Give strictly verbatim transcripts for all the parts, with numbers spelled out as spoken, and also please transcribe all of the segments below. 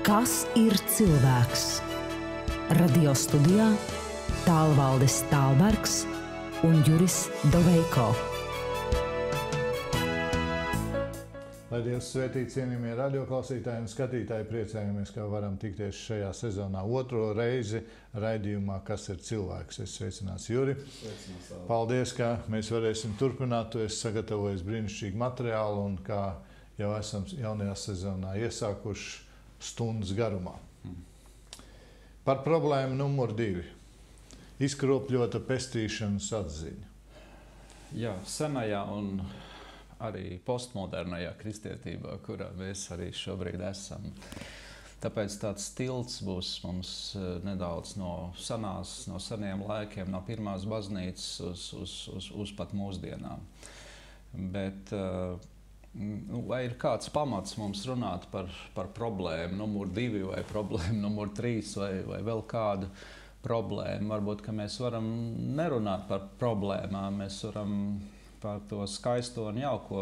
Kas ir cilvēks? Radio studijā Tālvaldis Tālbergs un Juris Doveiko. Lai Dievs svētī cienījamie radioklausītāji un skatītāji, priecājamies, ka varam tikties šajā sezonā otro reizi raidījumā Kas ir cilvēks? Es sveicināts Juri. Sveicinās, Paldies, ka mēs varēsim turpināt. Tu esi sagatavojis brīnišķīgu materiālu un kā jau esam jaunajā sezonā iesākuši stundas garumā. Hmm. Par problēmu numur divi. Izkropļota pestīšanas atziņa. Jā, senajā un arī postmodernajā kristietībā, kurā mēs arī šobrīd esam. Tāpēc tāds tilts būs mums nedaudz no senās, no seniem laikiem, no pirmās baznīcas uz, uz, uz, uz pat mūsdienām. Bet vai ir kāds pamats mums runāt par, par problēmu numur divi vai problēmu numur trīs vai, vai vēl kādu problēmu? Varbūt, ka mēs varam nerunāt par problēmām, mēs varam par to skaisto un jauko.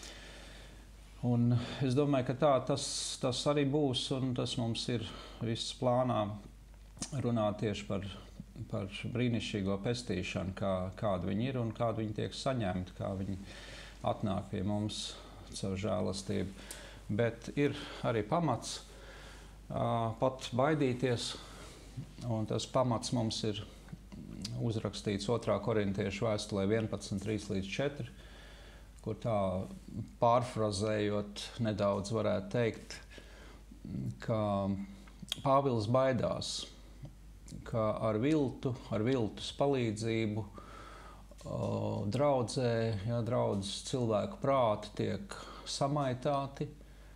Un es domāju, ka tā tas, tas arī būs, un tas mums ir viss plānā runāt tieši par, par brīnišķīgo pestīšanu, kā, kāda viņi ir un kāda viņi tiek saņemti, kā viņi atnāk pie mums caur žēlastību. Bet ir arī pamats uh, pat baidīties, un tas pamats mums ir uzrakstīts otrā korintiešu vēstulē vienpadsmit, trīs līdz četri, kur tā pārfrazējot nedaudz varētu teikt, ka Pāvils baidās, ka ar viltu, ar viltus palīdzību o, draudzē, ja draudzes cilvēku prāti tiek samaitāti,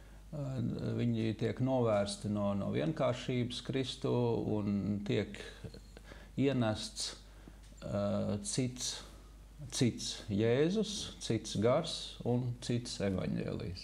viņi tiek novērsti no, no vienkāršības Kristu un tiek ienests uh, cits, cits Jēzus, cits gars un cits evaņģēlijs.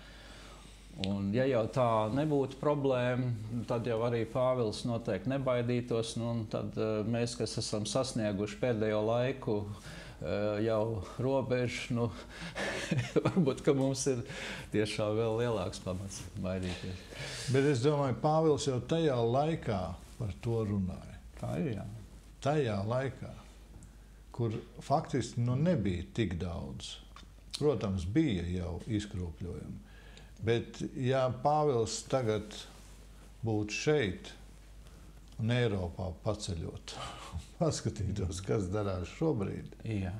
Un ja jau tā nebūtu problēma, tad jau arī Pāvils noteikti nebaidītos, nu, un tad uh, mēs, kas esam sasnieguši pēdējo laiku uh, jau robežu, nu, varbūt, ka mums ir tiešām vēl lielāks pamats baidīties. Bet es domāju, Pāvils jau tajā laikā par to runāja. Tā ir, jā. Tajā laikā, kur faktiski nu, nebija tik daudz. Protams, bija jau izkropļojumi. Bet, ja Pāvils tagad būtu šeit un Eiropā paceļot, paskatītos, kas darās šobrīd, Jā.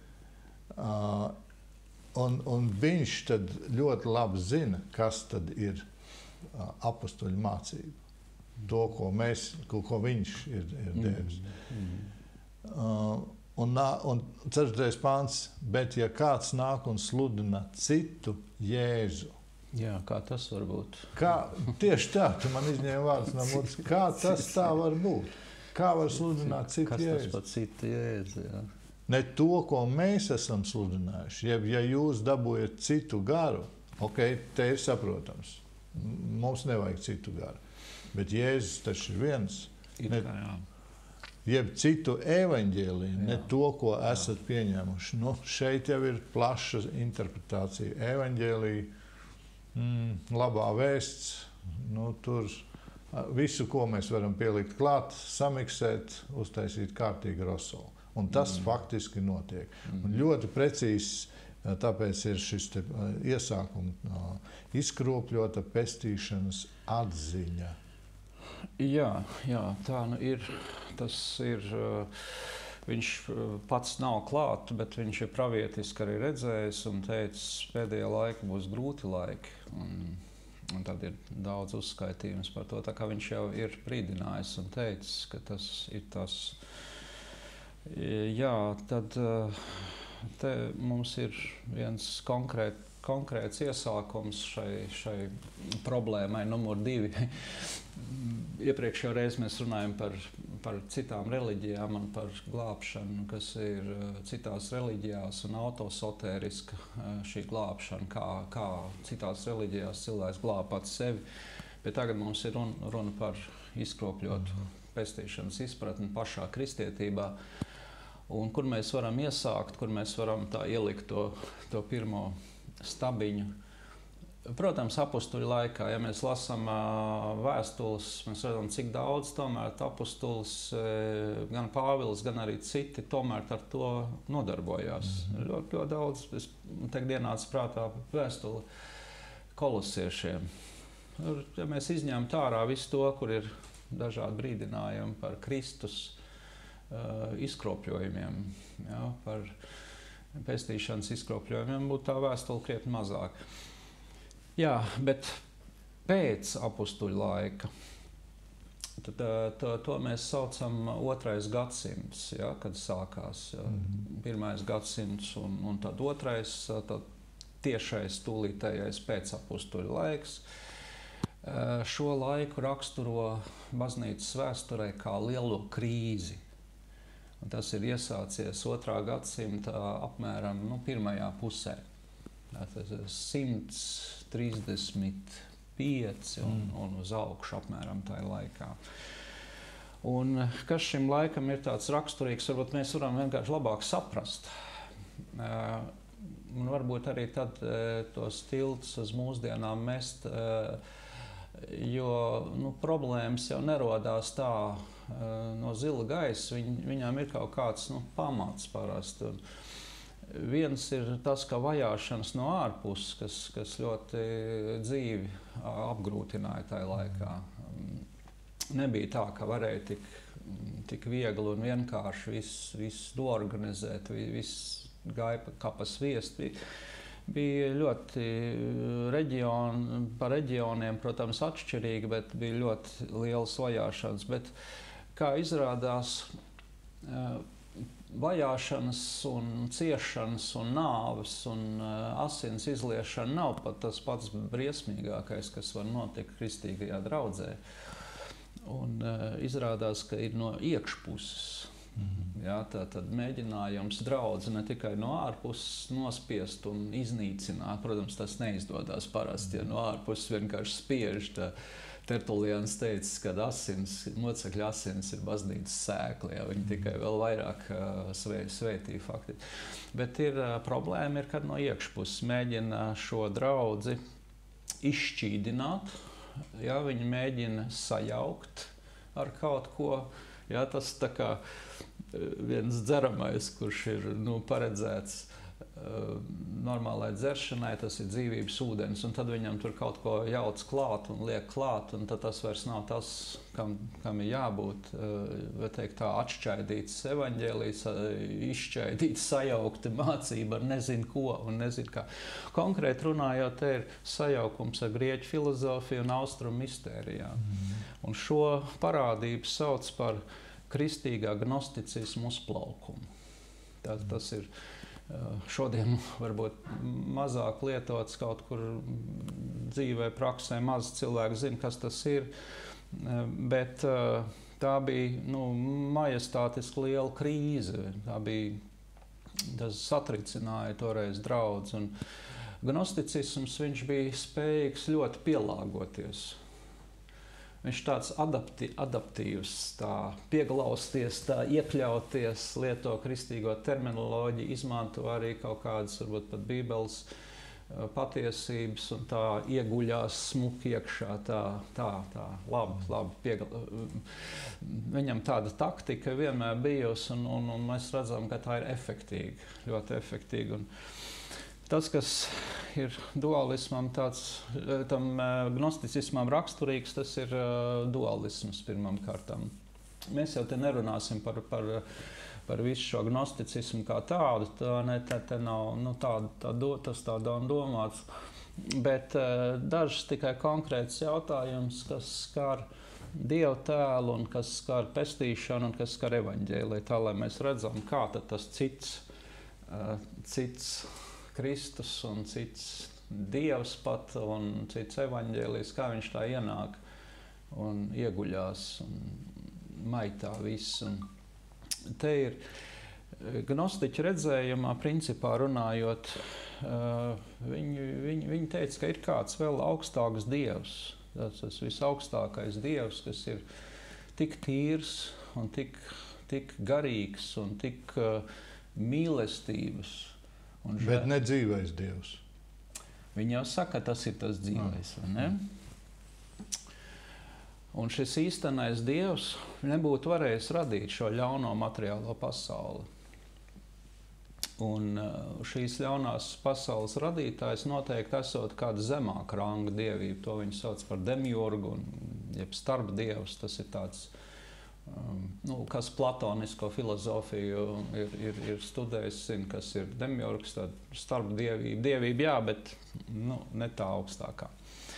uh, un, un viņš tad ļoti labi zina, kas tad ir uh, apostoļu mācība. To, ko, mēs, ko, ko viņš ir, ir devis. Mm. Mm. Uh, un, un ceturtais pāns, bet ja kāds nāk un sludina citu Jēzu. Jā, kā tas var būt? Kā, tieši tā, tu man izņēmi vārdus no mutes. Kā tas tā var būt? Kā var sludināt citu Kas Jēzu? Kas tas pat citu Jēzu, jā. Ne to, ko mēs esam sludinājuši. Ja, ja jūs dabūjat citu garu, ok, te ir saprotams. Mums nevajag citu garu. Bet Jēzus taču ir viens. Ir ne, kā, jā. Jeb citu evaņģēliju, ne to, ko esat pieņēmuši. Nu, šeit jau ir plaša interpretācija. Evaņģēlija, mm, labā vēsts, nu, tur visu, ko mēs varam pielikt klāt, samiksēt, uztaisīt kārtīgi rosolu. Un tas mm. faktiski notiek. Mm. Un ļoti precīzi, tāpēc ir šis te iesākuma izkropļota pestīšanas atziņa. Jā, jā, tā nu ir. Tas ir, viņš pats nav klāt, bet viņš ir pravietiski arī redzējis un teicis, pēdējā laika būs grūti laiki. Un, un tad ir daudz uzskaitījums par to, tā kā viņš jau ir brīdinājis un teicis, ka tas ir tas. Jā, tad te mums ir viens konkrēt, konkrēts iesākums šai, šai problēmai numur divi. Iepriekšējā reizē mēs runājam par, par citām reliģijām un par glābšanu, kas ir citās reliģijās un autosotēriska šī glābšana, kā, kā citās reliģijās cilvēks glāb pats sevi. Bet tagad mums ir runa, runa par izkropļotu pestīšanas izpratni pašā kristietībā. Un kur mēs varam iesākt, kur mēs varam tā ielikt to, to pirmo stabiņu, Protams, apustuļu laikā, ja mēs lasām vēstules, mēs redzam, cik daudz tomēr apustulis, gan Pāvils, gan arī citi tomēr ar to nodarbojās. Mm-hmm. Ļoti, ļoti daudz. Es tagad ienāca prātā vēstuli kolosiešiem. Ja mēs izņemam ārā visu to, kur ir dažādi brīdinājumi par Kristus uh, izkropļojumiem, ja, par pestīšanas izkropļojumiem, būtu tā vēstule krietni mazāk. Jā, bet pēc apustuļu laika, tad, to, to mēs saucam otrais gadsimts, ja, kad sākās ja, mm-hmm. pirmais gadsimts un, un tad otrais, tad tiešais tūlītējais pēc apustuļu laiks. Šo laiku raksturo baznīcas vēsturē kā lielo krīzi. Un tas ir iesācies otrā gadsimta apmēram nu, pirmajā pusē. Tas ir simts trīsdesmit pieci un, un uz augšu apmēram tajā laikā. Un kas šim laikam ir tāds raksturīgs, varbūt mēs varam vienkārši labāk saprast. Uh, un varbūt arī tad uh, tos tiltus uz mūsdienām mest, uh, jo nu, problēmas jau nerodās tā uh, no zila gaisa, Viņ, viņām ir kaut kāds nu, pamats parasti. Un, viens ir tas, ka vajāšanas no ārpuses, kas, kas ļoti dzīvi apgrūtināja tajā laikā. Nebija tā, ka varēja tik, tik viegli un vienkārši viss, viss doorganizēt, viss gāja kā pa sviestu. Bija ļoti reģioni, pa reģioniem, protams, atšķirīgi, bet bija ļoti lielas vajāšanas. Bet, kā izrādās, vajāšanas un ciešanas un nāves un uh, asins izliešana nav pat tas pats briesmīgākais, kas var notikt kristīgajā draudzē. Un uh, izrādās, ka ir no iekšpuses. Mm-hmm. Jā, tā tad mēģinājums draudzi ne tikai no ārpuses nospiest un iznīcināt. Protams, tas neizdodas parasti, ja no ārpuses vienkārši spiež. Tā, Tertulians teica, ka asins, mocekļu asins ir baznīcas sēkli, ja viņi tikai vēl vairāk uh, svē, svētī fakti. Bet ir uh, problēma, ir, kad no iekšpuses mēģina šo draudzi izšķīdināt, ja, viņi mēģina sajaukt ar kaut ko. Ja, tas tā kā viens dzeramais, kurš ir nu, paredzēts normālai dzeršanai, tas ir dzīvības ūdens, un tad viņam tur kaut ko jauc klāt un liek klāt, un tad tas vairs nav tas, kam, kam ir jābūt, vai teikt tā, atšķaidīts evaņģēlijs, izšķaidīts, sajaukta mācība ar nezinu ko un nezinu kā. Konkrēti runājot, te ir sajaukums ar grieķu filozofiju un austrumu mistērijām. Mm. Un šo parādību sauc par kristīgā gnosticismu uzplaukumu. Tā, tas ir šodien varbūt mazāk lietots kaut kur dzīvē, praksē, maz cilvēku zina, kas tas ir, bet tā bija nu, majestātiski liela krīze. Tā bija, tas satricināja toreiz draudzi, un gnosticisms viņš bija spējīgs ļoti pielāgoties. Viņš tāds adapti, adaptīvs, tā pieglausties, tā iekļauties, lieto kristīgo terminoloģiju, izmanto arī kaut kādas, varbūt pat Bībeles patiesības, un tā ieguļās smuki iekšā, tā, tā, tā, labi, labi. Piegla... Viņam tāda taktika vienmēr bijusi, un, un, un mēs redzam, ka tā ir efektīga, ļoti efektīga. Un tas, kas ir dualismam, tāds, tam gnosticismam raksturīgs, tas ir dualisms pirmām kārtām. Mēs jau te nerunāsim par, par, par visu šo gnosticismu kā tādu, tā, ne, te, te nav nu, tā, tā, do, tas tā domāts, bet dažs tikai konkrēts jautājums, kas skar Dievu tēlu un kas skar pestīšanu un kas skar evaņģēliju, tā lai mēs redzam, kā tad tas cits, cits Kristus un cits Dievs pat un cits evaņģēlijs, kā viņš tā ienāk un ieguļās un maitā viss. Un te ir gnostiķu redzējumā, principā runājot, viņi, viņi, viņi teica, ka ir kāds vēl augstāks Dievs. Tas ir visaugstākais Dievs, kas ir tik tīrs un tik, tik garīgs un tik uh, mīlestības. Un bet ne dzīvais Dievs. Viņi jau saka, ka tas ir tas dzīvais, vai ne? Un šis īstenais Dievs nebūtu varējis radīt šo ļauno materiālo pasauli. Un šīs ļaunās pasaules radītājs noteikti esot kāda zemāka ranga dievība. To viņi sauc par demiurgu, un, jeb starpdievs. Tas ir tāds, um, nu, kas platonisko filozofiju ir, ir, ir studējis, zina, kas ir demiurgs, tad starpdievība. Dievība, jā, bet nu, ne tā augstākā.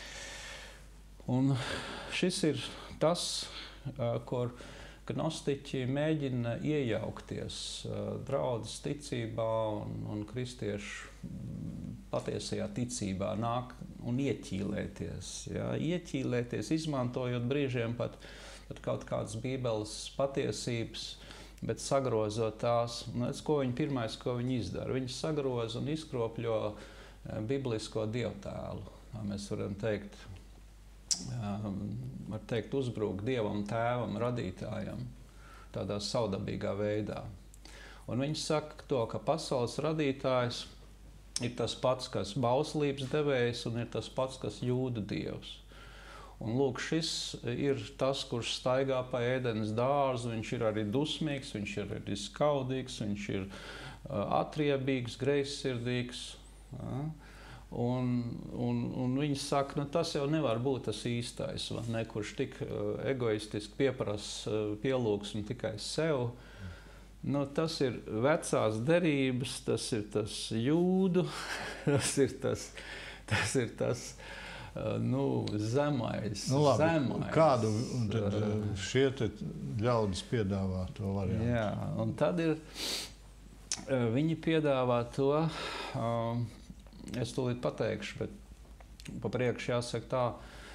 Un šis ir tas, uh, kur gnostiķi mēģina iejaukties uh, draudzes ticībā un, un kristiešu patiesajā ticībā, nāk un ieķīlēties. Ja? Ieķīlēties, izmantojot brīžiem pat, pat kaut kādas bībeles patiesības, bet sagrozot tās. Un tas, ko viņi pirmais, ko viņi izdara, viņi sagroza un izkropļo uh, biblisko dievtēlu. Mēs varam teikt, Um, var teikt, uzbrūk Dievam, Tēvam, radītājam, tādā savdabīgā veidā. Un viņi saka to, ka pasaules radītājs ir tas pats, kas bauslības devējs, un ir tas pats, kas jūdu dievs. Un lūk, šis ir tas, kurš staigā pa ēdenes dārzu, viņš ir arī dusmīgs, viņš ir arī skaudīgs, viņš ir uh, atriebīgs, greizsirdīgs. Ja? Un, un, un viņi saka, nu, tas jau nevar būt tas īstais, vai ne, kurš tik uh, egoistiski pieprasa uh, pielūgsmu tikai sev. Nu, tas ir vecās derības, tas ir tas jūdu, tas ir tas, tas, ir tas uh, nu, zemais. Nu, labi, zemais. Kādu tad šie te ļaudis piedāvā to variantu? Jā, un tad ir, uh, viņi piedāvā to, uh, es tūlīt pateikšu, bet pa priekšu jāsaka tā,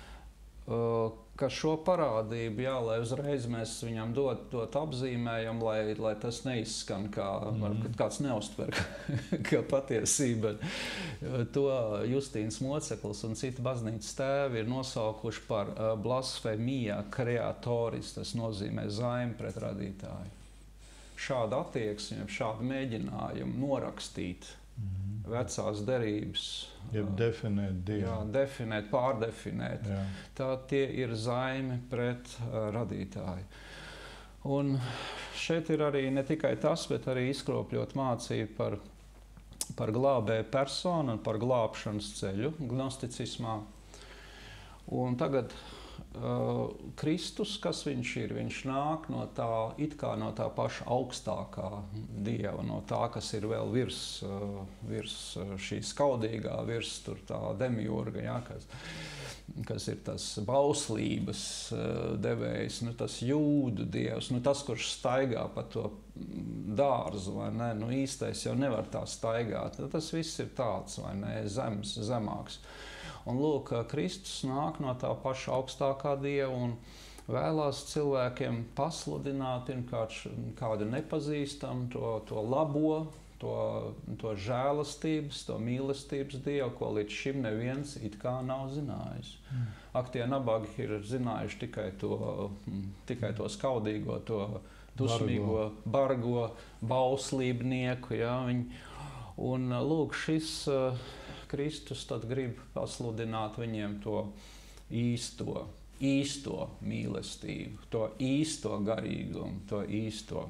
ka šo parādību, jā, lai uzreiz mēs viņam dot, dot apzīmējam, lai, lai tas neizskan kā, mm. varbūt kāds neuztver kā patiesība. To Justīns Moceklis un citi baznīcas tēvi ir nosaukuši par blasfēmija creatoris, tas nozīmē zaimi pret radītāju. Šāda attieksme, šāda mēģinājuma norakstīt vecās derības. Jeb definēt Dievu. Jā, definēt, pārdefinēt. Jā. Tā tie ir zaimi pret uh, radītāju. Un šeit ir arī ne tikai tas, bet arī izkropļot mācību par, par glābēju personu un par glābšanas ceļu gnosticismā. Un tagad uh, Kristus, kas viņš ir? Viņš nāk no tā, it kā no tā paša augstākā Dieva, no tā, kas ir vēl virs, uh, virs šī skaudīgā, virs tur tā demiurga, ja, kas, kas ir tas bauslības uh, devējs, nu, tas jūdu dievs, nu, tas, kurš staigā pa to dārzu, vai ne? Nu, īstais jau nevar tā staigāt. Tas viss ir tāds, vai ne? Zems, zemāks. Un lūk, Kristus nāk no tā paša augstākā Dieva un vēlās cilvēkiem pasludināt pirmkārt kādu nepazīstamu, to, to labo, to, to žēlastības, to mīlestības Dievu, ko līdz šim neviens it kā nav zinājis. Mm. Ak, tie nabagi ir zinājuši tikai to, tikai to skaudīgo, to dusmīgo, bargo, bauslībnieku. Ja, viņi, un lūk, šis uh, Kristus tad grib pasludināt viņiem to īsto, īsto mīlestību, to īsto garīgumu, to īsto.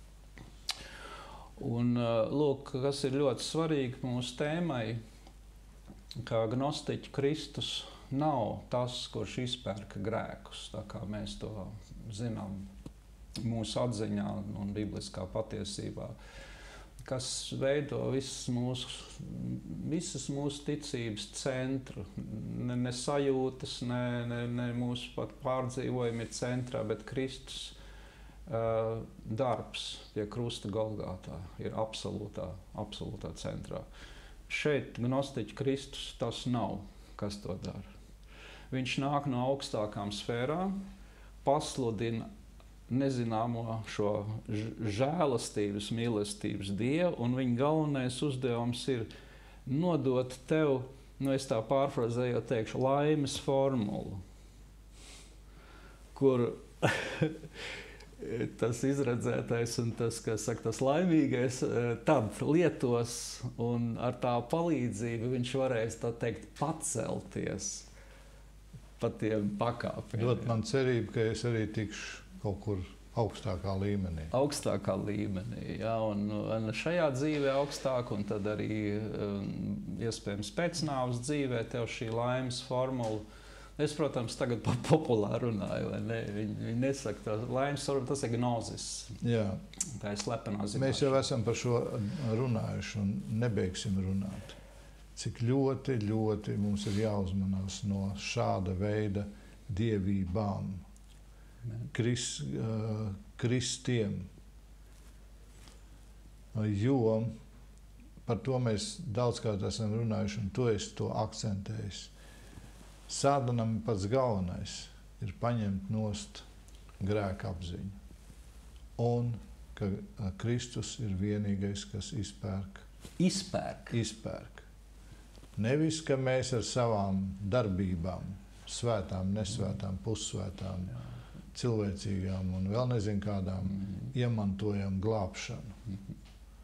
Un lūk, kas ir ļoti svarīgi mūsu tēmai, ka gnostiķu Kristus nav tas, kurš izpērka grēkus, tā kā mēs to zinām mūsu atziņā un bibliskā patiesībā, kas veido visas mūsu, visas mūsu ticības centru. Ne, ne sajūtas, ne, ne, ne mūsu pat pārdzīvojumi ir centrā, bet Kristus uh, darbs pie krusta Golgātā ir absolūtā, absolūtā centrā. Šeit gnostiķu Kristus tas nav, kas to dara. Viņš nāk no augstākām sfērām, pasludina nezināmo šo žēlastības, mīlestības Dievu, un viņa galvenais uzdevums ir nodot tev, nu es tā pārfrazējot teikšu, laimes formulu, kur tas izredzētais un tas, kas saka, tas laimīgais, tad lietos un ar tā palīdzību viņš varēs, tā teikt, pacelties pa tiem pakāpieniem. Dot man cerību, ka es arī tikšu kaut kur augstākā līmenī. Augstākā līmenī, jā, un, un šajā dzīvē augstāk, un tad arī iespējams pēcnāvas dzīvē tev šī laimes formula. Es, protams, tagad pa populāri runāju, vai ne? Viņi, viņi nesaka, tā laimes formula, tas ir gnozis. Jā. Tā ir slepenā zināšana. Mēs jau esam par šo runājuši un nebeigsim runāt. Cik ļoti, ļoti mums ir jāuzmanās no šāda veida dievībām, kris, uh, kristiem. Jo par to mēs daudzkārt esam runājuši, un to es to akcentēju. Sātanam pats galvenais ir paņemt nost grēka apziņu. Un ka Kristus ir vienīgais, kas izpērk. Izpērk. Izpērk. Nevis, ka mēs ar savām darbībām, svētām, nesvētām, pussvētām, cilvēcīgām un vēl nezinu kādām, mm. iemantojam glābšanu. Mm.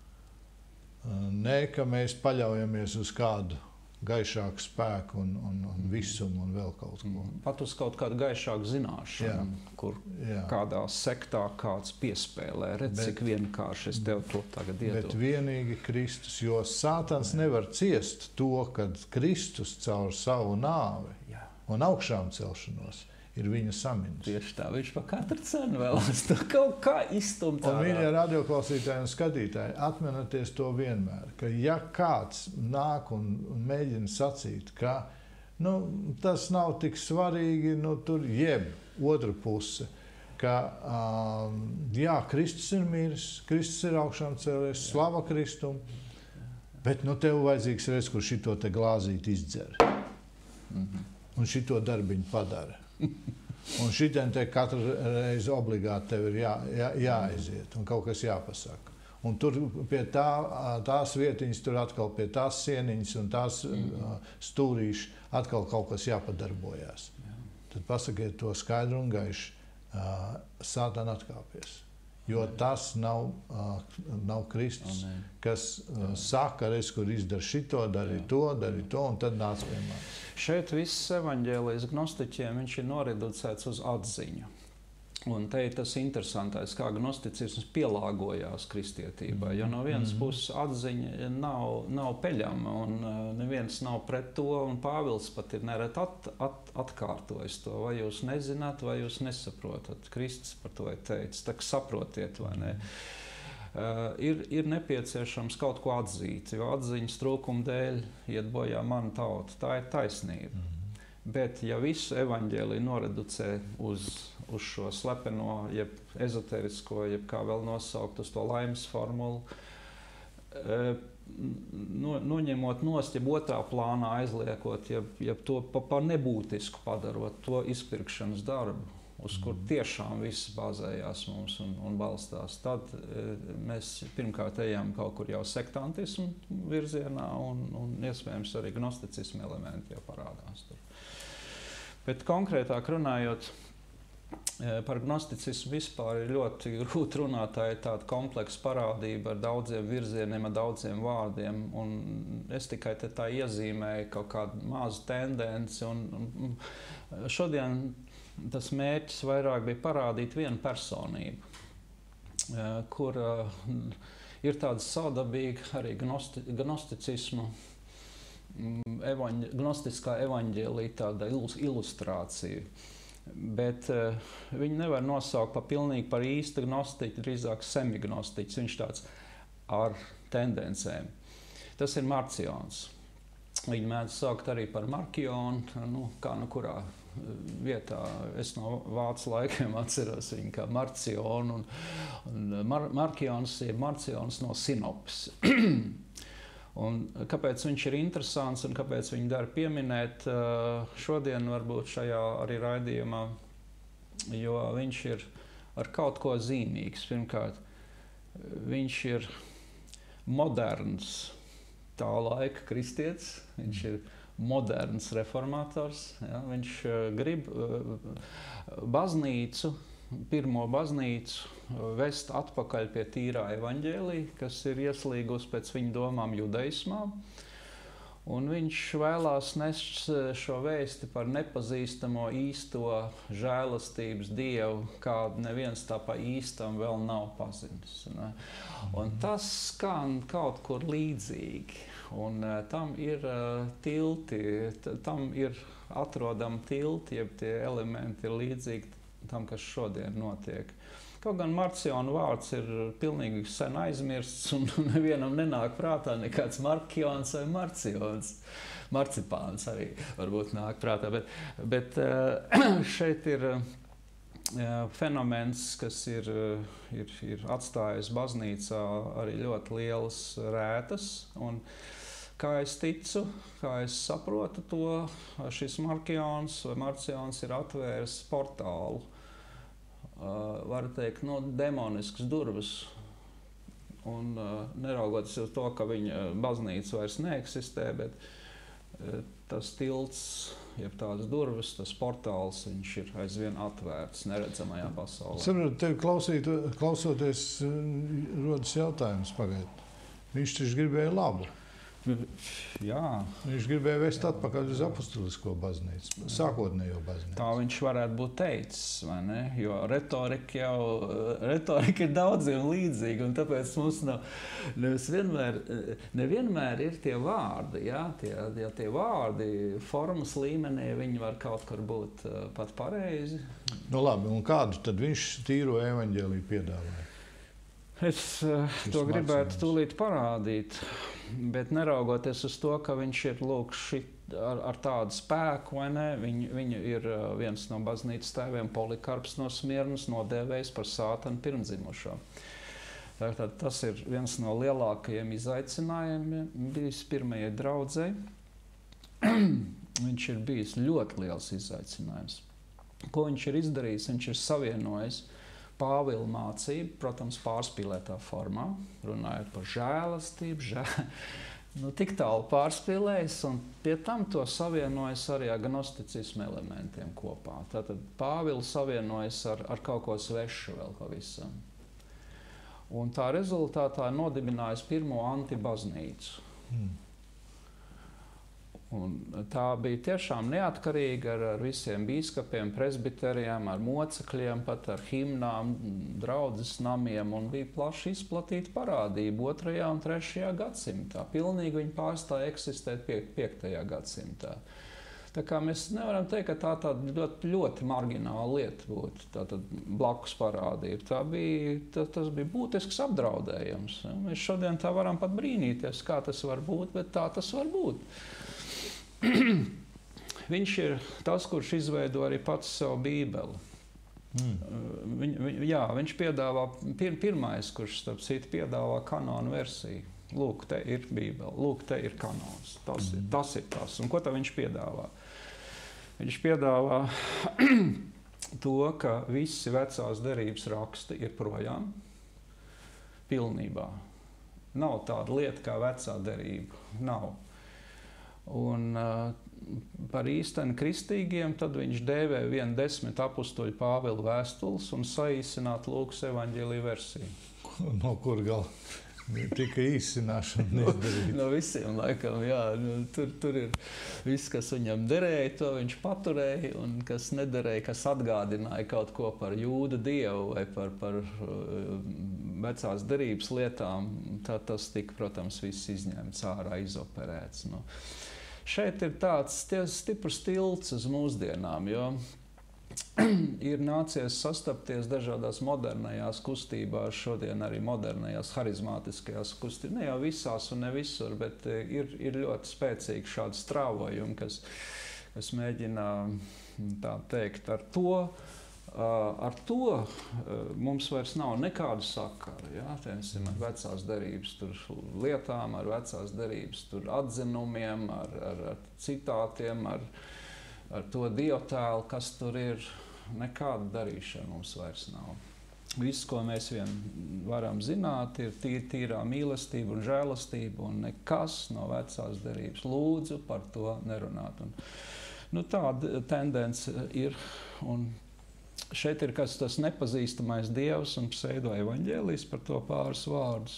Nē, ka mēs paļaujamies uz kādu gaišāku spēku un, un, un visumu un vēl kaut ko. Pat uz kaut kādu gaišāku zināšanu, jā. Kur jā. Kādā sektā kāds piespēlē. Redz, bet, cik vienkārši es tev to tagad iedodu. Bet vienīgi Kristus, jo Sātans jā. Nevar ciest to, kad Kristus caur savu nāvi jā. Un augšām celšanos ir viņa samins. Tieši tā, viņš pa katru cenu vēlas to kaut kā izstumt. Un viņa radioklausītāji un skatītāji, atminaties to vienmēr, ka ja kāds nāk un, un mēģina sacīt, ka nu, tas nav tik svarīgi, nu, tur jeb otra puse, ka um, jā, Kristus ir miris, Kristus ir augšām cēlies, slava Kristum, bet nu, tev vajadzīgs reiz, kur šito te glāzīt izdzer. Mm-hmm. Un šito darbiņu padara. Un šitien te katru reizi obligāti tev ir jā, jā, jāaiziet un kaut kas jāpasaka. Un tur pie tā, tās vietiņas, tur atkal pie tās sieniņas un tās mm. stūrīši atkal kaut kas jāpadarbojās. Jā. Tad pasakiet to skaidru un gaiši. Sātana atkāpies. Jo tas nav, nav Kristus, Amen. Kas saka, reiz, kur izdara šito, dari Jā. To, dari to, un tad nāc pie manis. Šeit viss evaņģēlijas gnostiķiem viņš ir noreducēts uz atziņu. Un te ir tas interesantais, kā gnosticisms pielāgojās kristietībai. Jo no vienas mm. puses atziņa nav, nav peļama, un uh, neviens nav pret to, un Pāvils pat ir nereti at, at, atkārtojis to. Vai jūs nezināt, vai jūs nesaprotat? Kristus par to ir teicis, tā kā saprotiet, vai ne? Uh, ir, ir nepieciešams kaut ko atzīt, jo atziņas trūkuma dēļ iet bojā mana tauta. Tā ir taisnība. Mm. Bet, ja visu evaņģēliju noreducē uz, uz šo slepeno, jeb ezoterisko, jeb kā vēl nosaukt, uz to laimes formulu, no, noņemot nost, jeb otrā plānā aizliekot, jeb, jeb to pa, pa nebūtisku padarot, to izpirkšanas darbu, uz kur tiešām viss bāzējās mums un, un balstās, tad mēs pirmkārt ejam kaut kur jau sektantismu virzienā un, un iespējams arī gnosticismu elementi jau parādās tur. Bet konkrētāk runājot par gnosticismu vispār ir ļoti grūti runāt, tā ir tāda kompleksa parādība ar daudziem virzieniem, ar daudziem vārdiem, un es tikai te tā iezīmēju kaut kādu mazu tendenci, un, un šodien tas mērķis vairāk bija parādīt vienu personību, kur ir tāda savdabīga arī gnosti, gnosticismu, evaņ, gnostiskā evaņģēlija tāda ilustrācija. Bet uh, viņi nevar nosaukt par pilnīgi par īstu gnostiķu, drīzāk semignostiķis. Viņš tāds ar tendencēm. Tas ir Marcions. Viņi mēdz saukt arī par Markionu, nu, kā nu kurā vietā. Es no vācu laikiem atceros viņu kā Marcionu. Un, un Mar Markions ir Marcions no Sinopes. Un kāpēc viņš ir interesants un kāpēc viņu dara pieminēt šodien varbūt šajā arī raidījumā, jo viņš ir ar kaut ko zīmīgs. Pirmkārt, viņš ir moderns tā laika kristietis, viņš ir moderns reformators, ja? Viņš grib baznīcu pirmo baznīcu vest atpakaļ pie tīrā evaņģēlija, kas ir ieslīgusi pēc viņa domām judaismā. Un viņš vēlās nest šo vēsti par nepazīstamo īsto žēlastības Dievu, kādu neviens tā pa īstam vēl nav pazinis. Ne? Un tas skan kaut kur līdzīgi. Un uh, tam ir uh, tilti, tam ir atrodami tilti, jeb tie elementi ir līdzīgi tam, kas šodien notiek. Kaut gan Marciona vārds ir pilnīgi sen aizmirsts, un nevienam nenāk prātā nekāds Markions vai Marcions. Marcipāns arī varbūt nāk prātā, bet, bet šeit ir fenomens, kas ir, ir, ir atstājis baznīcā arī ļoti lielas rētas. Un kā es ticu, kā es saprotu to, šis Markions vai Marcions ir atvēris portālu. Uh, var teikt, no demoniskas durvis. Un uh, neraugoties uz to, ka viņa baznīca vairs neeksistē, bet uh, tas tilts, jeb tās durvis, tas portāls, viņš ir aizvien atvērts neredzamajā pasaulē. Saprotu, tev klausīt, klausoties, rodas jautājums pagaid. Viņš taču gribēja labu. Jā. Viņš gribēja vest atpakaļ uz apustulisko baznīcu, sākotnējo baznīcu. Tā viņš varētu būt teicis, vai ne? Jo retorika jau retorika ir daudziem līdzīga, un tāpēc mums nav nevis vienmēr, nevienmēr ir tie vārdi, jā, tie, ja tie vārdi formas līmenī, viņi var kaut kur būt pat pareizi. Nu labi, un kādu tad viņš tīro evaņģēliju piedāvāja? Es uh, to gribētu tūlīt parādīt, bet neraugoties uz to, ka viņš ir lūk šit ar, ar tādu spēku, vai ne, viņu, viņu ir uh, viens no baznīcas tēviem, Polikarps no Smirnas, nodēvējis par sātanu pirmdzimušo. Tātad tas ir viens no lielākajiem izaicinājumiem bijis pirmajai draudzei. Viņš ir bijis ļoti liels izaicinājums. Ko viņš ir izdarījis? Viņš ir savienojis Pāvila mācību, protams, pārspīlētā formā, runājot par žēlastību, žēl... nu, tik tālu pārspīlējis, un pie tam to savienojas arī agnosticisma elementiem kopā. Tātad Pāvila savienojas ar, ar kaut ko svešu vēl pavisam. Un tā rezultātā nodibinājis pirmo antibaznīcu. Hmm. Un tā bija tiešām neatkarīga ar, ar visiem bīskapiem, presbiterijiem, ar mocekļiem, pat ar himnām, draudzes namiem, un bija plaši izplatīta parādība otrajā un trešajā gadsimtā. Pilnīgi viņi pārstāja eksistēt pie, piektajā gadsimtā. Tā kā mēs nevaram teikt, ka tā tāda ļoti, ļoti margināla lieta būtu, tātad blakus parādība. Tā bija, tā, tas bija būtisks apdraudējums. Mēs šodien tā varam pat brīnīties, kā tas var būt, bet tā tas var būt. Viņš ir tas, kurš izveido arī pats savu bībeli. Mm. Viņ, viņ, jā, viņš piedāvā, pir, pirmais, kurš starp citu piedāvā kanonu versiju. Lūk, te ir bībele, lūk, te ir kanons. Tas, mm. ir, tas ir tas. Un ko tā viņš piedāvā? Viņš piedāvā to, ka visi vecās derības raksti ir projām pilnībā. Nav tāda lieta kā vecā derība. Nav. Un uh, par īsteni kristīgiem tad viņš dēvē vienu desmit apustuļu Pāvila vēstules un saīsināt Lūkas evaņģēlija versiju. No kur gal tika īsināšana neizdarīta? No, no visiem laikam, jā. Nu, tur, tur ir viss, kas viņam derēja, to viņš paturēja, un kas nederēja, kas atgādināja kaut ko par jūdu dievu vai par, par uh, vecās derības lietām, tad tas tika, protams, viss izņemts ārā, izoperēts. Nu. Šeit ir tāds stiprs tilts uz mūsdienām, jo ir nācies sastapties dažādās modernajās kustībās, šodien arī modernajās harizmātiskajās kustībās. Ne jau visās un ne visur, bet ir, ir ļoti spēcīgi šādi strāvojumi, kas, kas mēģina tā teikt ar to, ar to mums vairs nav nekādu sakaru, ja? Tiesim, ar vecās derības tur lietām, ar vecās derības tur atzinumiem, ar, ar, ar citātiem, ar, ar to dievtēlu, kas tur ir. Nekāda darīšana mums vairs nav. Viss, ko mēs vien varam zināt, ir tīr, tīrā mīlestība un žēlastība, un nekas no vecās derības. Lūdzu par to nerunāt. Un, nu, tāda tendence ir. Un, šeit ir kas tas nepazīstamais Dievs un pseido evaņģēlijs, par to pāris vārdus.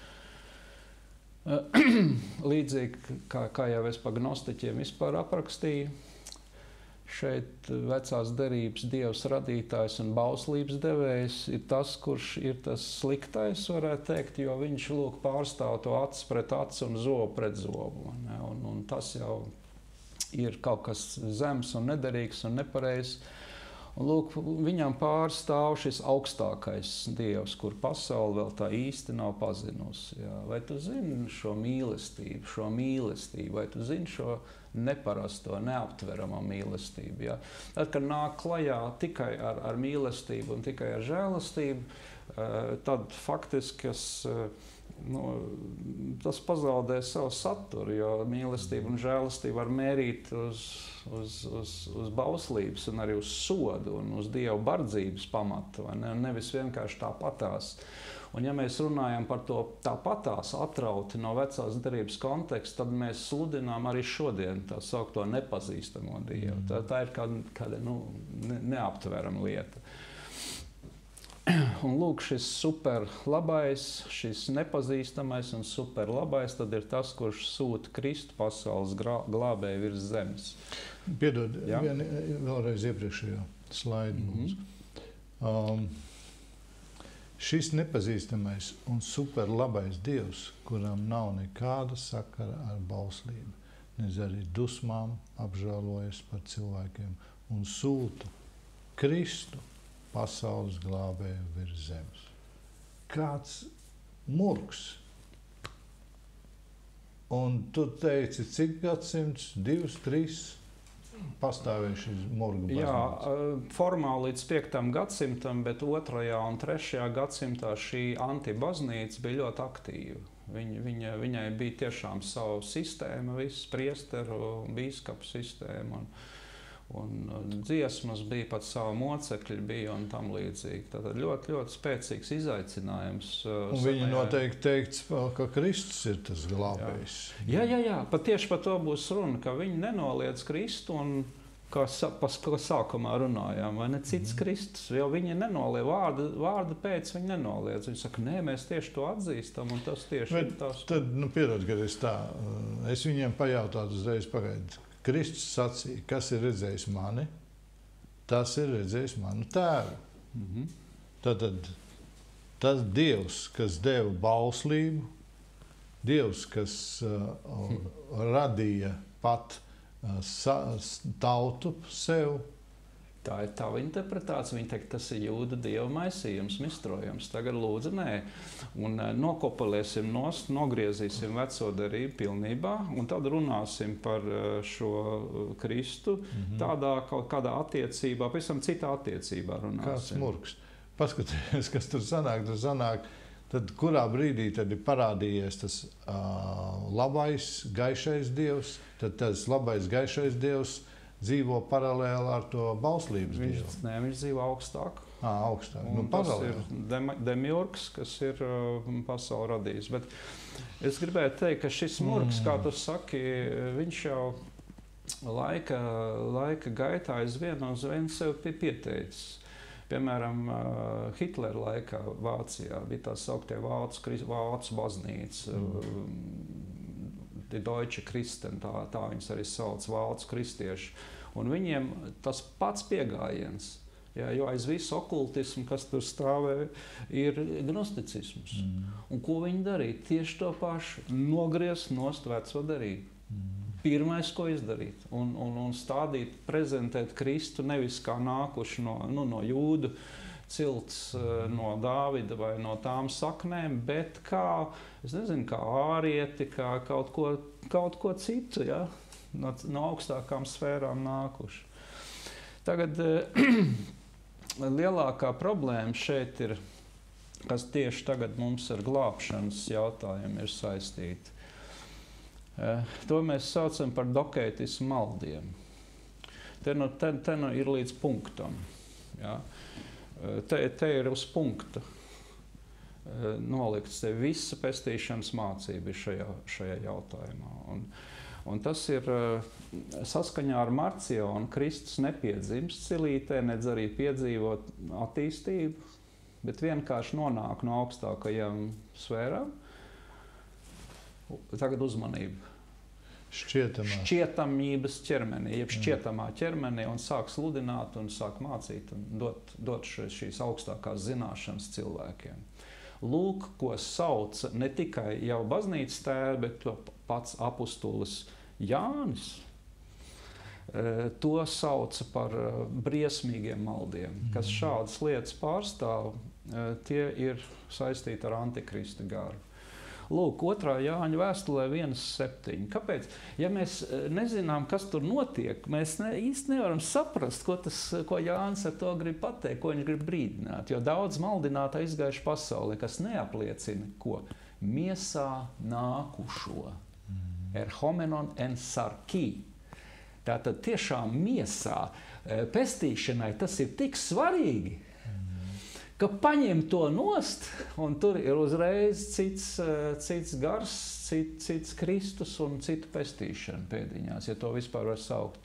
Līdzīgi, kā, kā jau es par gnostiķiem vispār aprakstīju, šeit vecās derības Dievs radītājs un bauslības devējs ir tas, kurš ir tas sliktais, varētu teikt, jo viņš lūk pārstāv to acis pret aci un zobu pret zobu. Ne? Un, un tas jau ir kaut kas zems un nederīgs un nepareizs. Un lūk, viņam pārstāv šis augstākais Dievs, kur pasaule vēl tā īsti nav pazinusi. Jā. Vai tu zini šo mīlestību, šo mīlestību, vai tu zini šo neparasto, neaptveramo mīlestību? Jā. Tad, kad nāk klajā tikai ar, ar mīlestību un tikai ar žēlastību, tad faktiski es, nu, tas pazaudē savu saturu, jo mīlestību un žēlastību var mērīt uz, uz, uz, uz bauslības un arī uz sodu un uz Dievu bardzības pamatu, vai ne? Nevis vienkārši tāpatās. Un ja mēs runājam par to tāpatās atrauti no vecās derības konteksta, tad mēs sludinām arī šodien tā saukto nepazīstamo Dievu. Tā, tā ir kāda, kāda nu, ne, neaptverama lieta. Un lūk, šis superlabais, šis nepazīstamais un superlabais, tad ir tas, kurš sūta Kristu pasaules glābēju virs zemes. Piedod, ja? vien, vēlreiz iepriekšējo slaidu mums. Mm-hmm. um, šis nepazīstamais un superlabais Dievs, kuram nav nekāda sakara ar bauslību, nez arī dusmām apžēlojas par cilvēkiem un sūta Kristu pasaules glābēju virs zemes. Kāds murgs. Un tu teici, cik gadsimts? Divs, trīs pastāvēja šis murgu baznīca? Jā, formāli līdz piektam gadsimtam, bet otrajā un trešajā gadsimtā šī antibaznīca bija ļoti aktīva. Viņa, viņa, viņai bija tiešām savu sistēmu, visu priesteru, bīskapu sistēmu. Un, un dziesmas bija pat savu mocekļi bija un tam līdzīgi. Tātad ļoti, ļoti spēcīgs izaicinājums. Un viņi noteikti teikts, ka Kristus ir tas glābējs. Jā, jā, jā. Pat tieši par to būs runa, ka viņi nenoliedz Kristu un, kā, pa, kā sākumā runājām, vai ne cits mm. Kristus, jo viņi nenoliedz, vārda, vārda pēc viņi nenoliedz. Viņi saka, nē, mēs tieši to atzīstam un tas tieši Bet ir tas. Tad, nu, piedod, kad es tā, es viņiem pajautātu uzreiz pagaidi. Kristus sacīja, kas ir redzējis mani, tas ir redzējis manu tēvu. Mm-hmm. Tātad tas Dievs, kas deva bauslību, Dievs, kas uh, radīja pat uh, sa, tautu sev. Tā ir tava interpretācija. Viņa teikt, tas ir jūda dieva maisījums, mistrojums. Tagad lūdzu, nē. Un nokopulēsim nost, nogriezīsim veco derību pilnībā, un tad runāsim par šo Kristu mm-hmm. tādā kaut kādā attiecībā, pēc tam citā attiecībā runāsim. Kāds murgs. Paskaties, kas tur sanāk, tur sanāk. Tad kurā brīdī tad ir parādījies tas uh, labais, gaišais Dievs, tad tas labais, gaišais Dievs dzīvo paralēli ar to bauslības viņš, Dievu. Nē, viņš dzīvo augstāk. À, augstāk. Un nu, tas ir dem, demiurgs, kas ir uh, pasauli radījis. Bet es gribēju teikt, ka šis murgs, mm. kā tu saki, viņš jau laika, laika gaitā aizvien uz vienu sev pieteicis. Piemēram, Hitlera laikā Vācijā bija tā sauktie vācu, vācu baznīca, mm. Die Deutsche Christen, tā, tā viņas arī sauc, vācu kristieši. Un viņiem tas pats piegājiens, jā, jo aiz visu okultismu, kas tur stāvē, ir gnosticisms. Mm. Un ko viņi darīja? Tieši to pašu, nogriezt nost veco derību. Mm. Pirmais, ko izdarīt, un, un, un stādīt, prezentēt Kristu nevis kā nākuši no, nu, no jūdu cilts, no Dāvida vai no tām saknēm, bet kā, es nezinu, kā ārieti, kā kaut ko, kaut ko citu, ja? no, no augstākām sfērām nākuši. Tagad lielākā problēma šeit ir, kas tieši tagad mums ar glābšanas jautājumu ir saistīta. To mēs saucam par dokētismu maldiem. Te nu, te, te nu ir līdz punktam. Ja? Te, te ir uz punkta nolikts te visa pestīšanas mācība šajā, šajā jautājumā. Un, Un tas ir saskaņā ar Marcionu. Kristus nepiedzimst cilītē, nedz arī piedzīvot attīstību, bet vienkārši nonāk no augstākajām sfērām. Tagad uzmanība. Šķietamā. Šķietamības ķermenī, jeb šķietamā ķermenī, un sāk sludināt un sāk mācīt un dot, dot šīs augstākās zināšanas cilvēkiem. Lūk, ko sauca ne tikai jau baznīcas tēvi, bet pats apustulis Jānis. To sauca par briesmīgiem maldiem, kas šādas lietas pārstāv, tie ir saistīti ar Antikrista garu. Lūk, otrā Jāņa vēstulē viens septiņi. Kāpēc? Ja mēs nezinām, kas tur notiek, mēs ne, īsti nevaram saprast, ko, tas, ko Jānis ar to grib pateikt, ko viņš grib brīdināt. Jo daudz maldinātā izgājuši pasaulē, kas neapliecina, ko miesā nākušo. Erhomenon en sarkī. Tātad tiešām miesā pestīšanai tas ir tik svarīgi, ka paņem to nost, un tur ir uzreiz cits, cits gars, cit, cits Kristus un citu pestīšana pēdiņās, ja to vispār var saukt.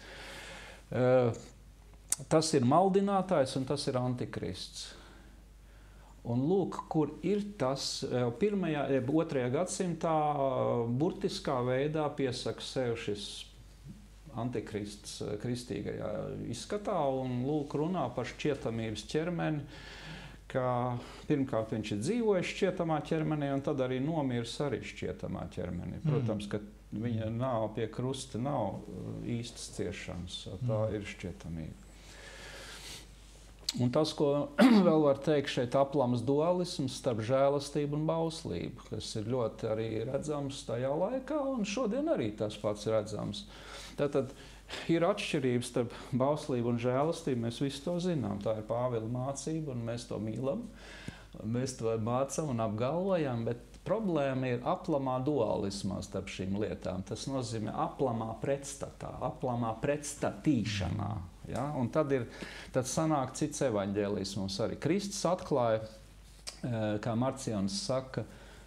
Tas ir maldinātājs un tas ir Antikrists. Un lūk, kur ir tas pirmajā, otrajā gadsimtā burtiskā veidā piesaka sev šis Antikrists kristīgajā izskatā un lūk runā par šķietamības ķermeni, ka pirmkārt viņš ir dzīvojis šķietamā ķermenī un tad arī nomirs arī šķietamā ķermenī. Protams, ka viņa nav pie krusta, nav īstas ciešanas, tā ir šķietamība. Un tas, ko vēl var teikt, šeit aplams dualisms starp žēlastību un bauslību, kas ir ļoti arī redzams tajā laikā un šodien arī tas pats redzams. Tātad ir atšķirības starp bauslību un žēlastību, mēs visi to zinām. Tā ir Pāvila mācība, un mēs to mīlam. Mēs to mācām un apgalvojam, bet problēma ir aplamā dualismā starp šīm lietām. Tas nozīmē aplamā pretstatā, aplamā pretstatīšanā. Ja? Un tad, ir, tad sanāk cits evaņģēlisms arī. Kristus atklāja, kā Marcions saka,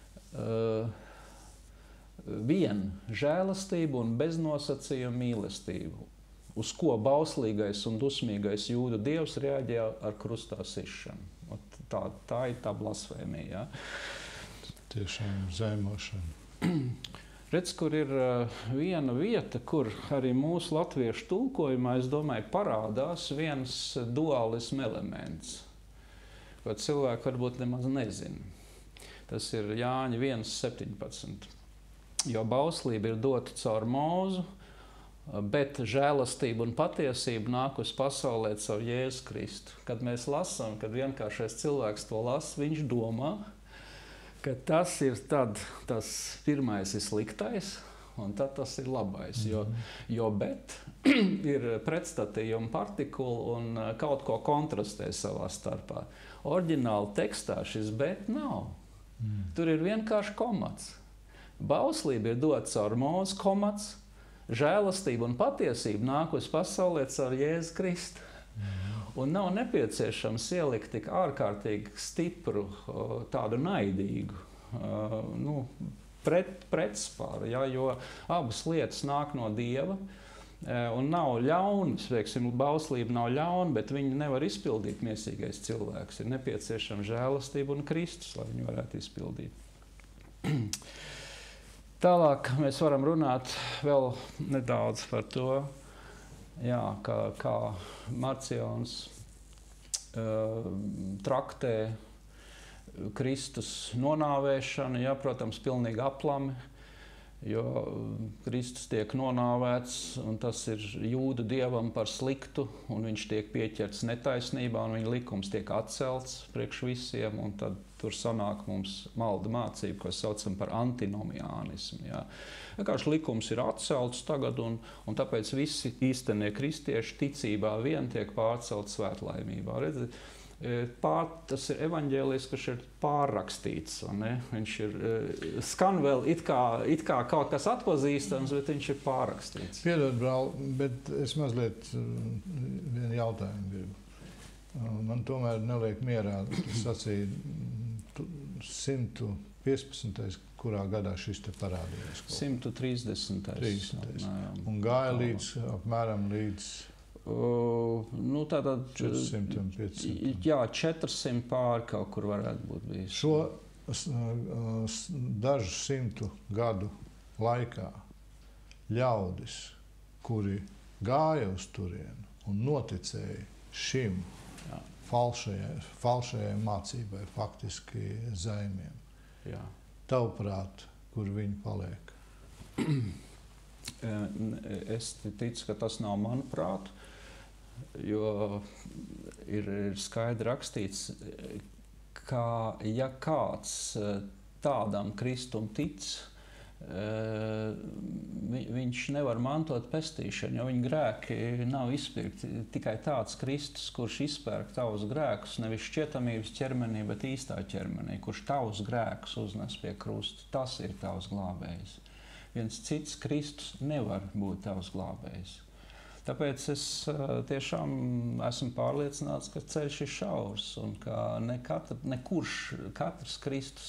vien žēlastību un beznosacījumu mīlestību, uz ko bauslīgais un dusmīgais jūdu dievs reaģē ar krustā sišanu. Tā, tā ir tā blasfēmija. Ja? Tiešām zemošana. Redz, kur ir uh, viena vieta, kur arī mūsu latviešu tulkojumā, es domāju, parādās viens dualisma elements, ko cilvēki varbūt nemaz nezina. Tas ir Jāņa viens septiņpadsmit. Jo bauslība ir dota caur Mūzu, bet žēlastība un patiesība nāk uz pasaulē caur Jēzu Kristu. Kad mēs lasām, kad vienkāršais cilvēks to lasa, viņš domā, ka tas ir tad, tas pirmais ir sliktais, un tad tas ir labais. Jo, jo bet ir pretstatījuma partikula un kaut ko kontrastē savā starpā. Oriģināli tekstā šis bet nav. Tur ir vienkārši komats. Bauslība ir dota caur Mūzu, komats, žēlastība un patiesība nāk uz pasaulē caur Jēzu Kristu. Un nav nepieciešams ielikt tik ārkārtīgi stipru, tādu naidīgu nu, pret, pretspāru, ja, jo abas lietas nāk no Dieva un nav ļaunas. Veiksim, bauslība nav ļauna, bet viņu nevar izpildīt miesīgais cilvēks. Ir nepieciešama žēlastība un Kristus, lai viņu varētu izpildīt. Tālāk mēs varam runāt vēl nedaudz par to, jā, kā, kā Marcions uh, traktē Kristus nonāvēšanu, jā, protams, pilnīgi aplami, jo Kristus tiek nonāvēts, un tas ir jūdu dievam par sliktu, un viņš tiek pieķerts netaisnībā, un viņa likums tiek atcelts priekš visiem, un tad tur sanāk mums malda mācība, ko saucam par antinomiānismu. Jā. Vienkārši likums ir atcelts tagad, un, un tāpēc visi īstenie kristieši ticībā vien tiek pārcelt svētlaimībā. Redzi, pār, tas ir evaņģēlijs, kas ir pārrakstīts. Ne? Viņš ir, skan vēl it kā, it kā kaut kas atpazīstams, bet viņš ir pārrakstīts. Piedod, brāl, bet es mazliet vienu jautājumu gribu. Man tomēr neliek mierā, tu sacīji, simt piecpadsmitais kurā gadā šis te parādījās? simt trīsdesmit. trīsdesmit. Un gāja līdz, apmēram līdz uh, nu, tātad, četri simti un pieci simti. Jā, četri simti pāri kaut kur varētu būt bijis. Šo dažu simtu gadu laikā ļaudis, kuri gāja uz turienu un noticēja šim jā. falšajai, falšajai mācībai, faktiski zaimiem. Jā. Tavuprāt, kur viņi paliek? Es ticu, ka tas nav manuprāt, jo ir, ir skaidri rakstīts, ka ja kāds tādam Kristum tic, viņš nevar mantot pestīšanu, jo viņa grēki nav izpirkti. Tikai tāds Kristus, kurš izpērk tavus grēkus, nevis šķietamības ķermenī, bet īstā ķermenī, kurš tavus grēkus uznes pie krusta, tas ir tavs glābējs. Viens cits Kristus nevar būt tavs glābējs. Tāpēc es tiešām esmu pārliecināts, ka ceļš ir šaurs un ka ne katra, ne kurš, katrs Kristus,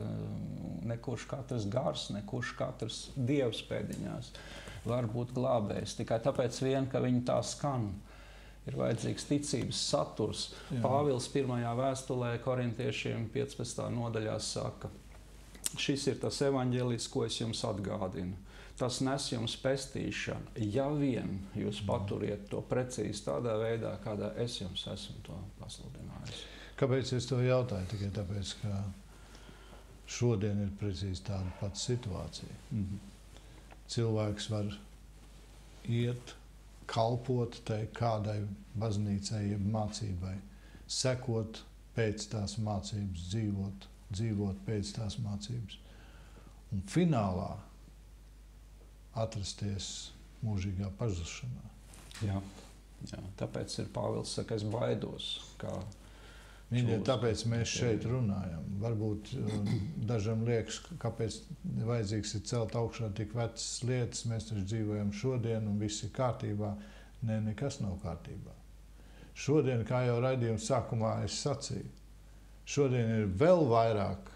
ne kurš katrs gars, ne kurš katrs Dievs pēdiņās var būt glābējs. Tikai tāpēc vien, ka viņi tā skan. Ir vajadzīgs ticības saturs. Jā. Pāvils pirmajā vēstulē korintiešiem piecpadsmitajā nodaļā saka, šis ir tas evaņģēlijs, ko es jums atgādinu. Tas nes jums pestīšanu, ja vien jūs paturiet to precīzi tādā veidā, kādā es jums esmu to pasludinājis. Kāpēc es to jautāju? Tikai tāpēc, ka šodien ir precīzi tāda pati situācija. Mm-hmm. Cilvēks var iet, kalpot tai kādai baznīcai, jeb mācībai, sekot pēc tās mācības, dzīvot, dzīvot pēc tās mācības. Un finālā atrasties mūžīgā pazušanā. Jā, jā, tāpēc ir Pāvils saka, es baidos. Kā Mīļie, tāpēc mēs šeit runājam. Varbūt dažam liekas, kāpēc vajadzīgs ir celt augšā tik vecas lietas, mēs taču dzīvojam šodien un viss ir kārtībā. Nē, nekas nav kārtībā. Šodien, kā jau raidījuma sākumā es sacīju, šodien ir vēl vairāk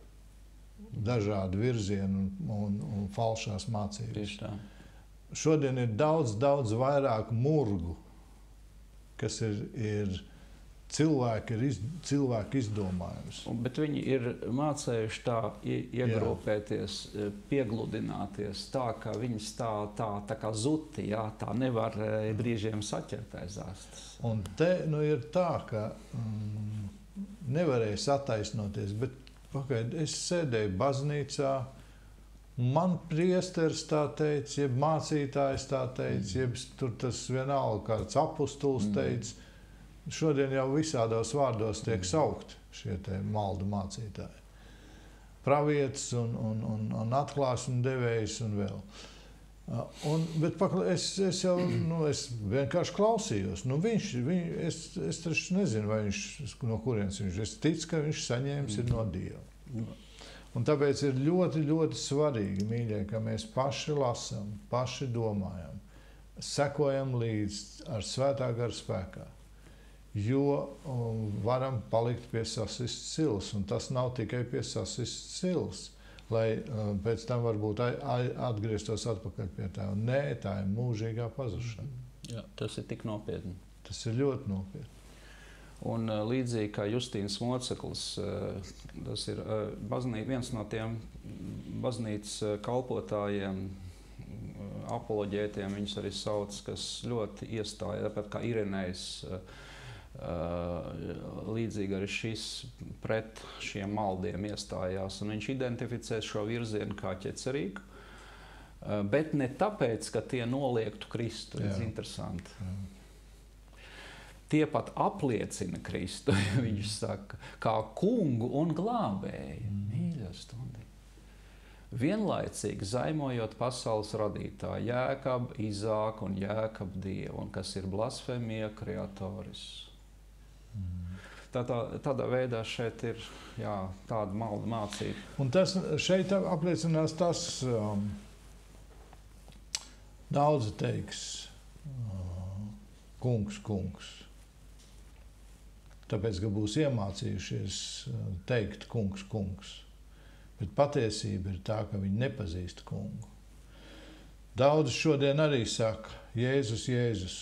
dažādi virzieni un, un, un falšās mācības. Tieši tā. Šodien ir daudz, daudz vairāk murgu, kas ir, ir cilvēki, ir iz, cilvēki izdomājums. Bet viņi ir mācējuši tā iegrupēties, piegludināties tā, ka viņas tā, tā, tā kā zuti, jā, tā nevar brīžiem saķert aiz astes. Un te nu, ir tā, ka mm, nevarēja sataisnoties, bet pagaid, es sēdēju baznīcā, man priesteris tā teica, jeb mācītājs tā teica, mm. jeb tur tas vienalga kāds apustuls teica. Mm. Šodien jau visādos vārdos tiek mm. saukti šie te maldu mācītāji. Pravietis un, un, un, un atklāsmu devējs un vēl. Un, bet pakla, es, es jau nu, es vienkārši klausījos. Nu, viņš, viņ, es, es taču nezinu, vai viņš, no kurienes viņš. Es ticu, ka viņš saņēmis ir no Dieva. Un tāpēc ir ļoti, ļoti svarīgi, mīļie, ka mēs paši lasām, paši domājam, sekojam līdz ar svētā gara spēkā. Jo um, varam palikt pie sasistas silas, un tas nav tikai pie sasistas silas. Lai uh, pēc tam varbūt atgrieztos atpakaļ pie tā. Nē, tā ir mūžīgā pazušana. Jā, tas ir tik nopietni. Tas ir ļoti nopietni. Un uh, līdzīgi kā Justīns Moceklis, uh, tas ir uh, baznī, viens no tiem baznīcas uh, kalpotājiem, uh, apoloģētiem, viņus arī sauc, kas ļoti iestāja, tāpat kā Irenejs, uh, Uh, līdzīgi arī šis pret šiem maldiem iestājās, un viņš identificē šo virzienu kā ķecerīgu, uh, bet ne tāpēc, ka tie noliektu Kristu. Tas ir interesanti. Jā. Tie pat apliecina Kristu, viņš saka, kā kungu un glābēju. Mm. Mīļā stundī. Vienlaicīgi zaimojot pasaules radītāju Jēkabu, Izāku un Jēkabu Dievu, un kas ir blasfēmija kreatoris. Tā, tā, tādā veidā šeit ir jā, tāda malda mācība. Un tas šeit apliecinās tas, um, daudzi teiks, uh, kungs, kungs. Tāpēc, ka būs iemācījušies teikt kungs, kungs. Bet patiesība ir tā, ka viņi nepazīst kungu. Daudz šodien arī saka, Jēzus, Jēzus.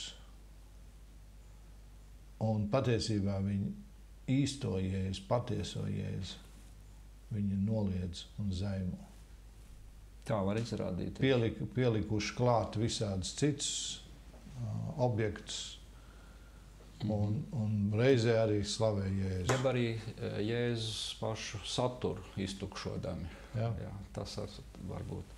Un patiesībā viņi īsto Jēzu, patieso Jēzu. Viņi noliedz un zaimo. Tā var izrādīt. Pielik, pielikuši klāt visādus citus uh, objektus un, un reizē arī slavē Jēzu. Jeb arī Jēzus pašu saturu iztukšodami. Jā. Jā, tas var, var būt.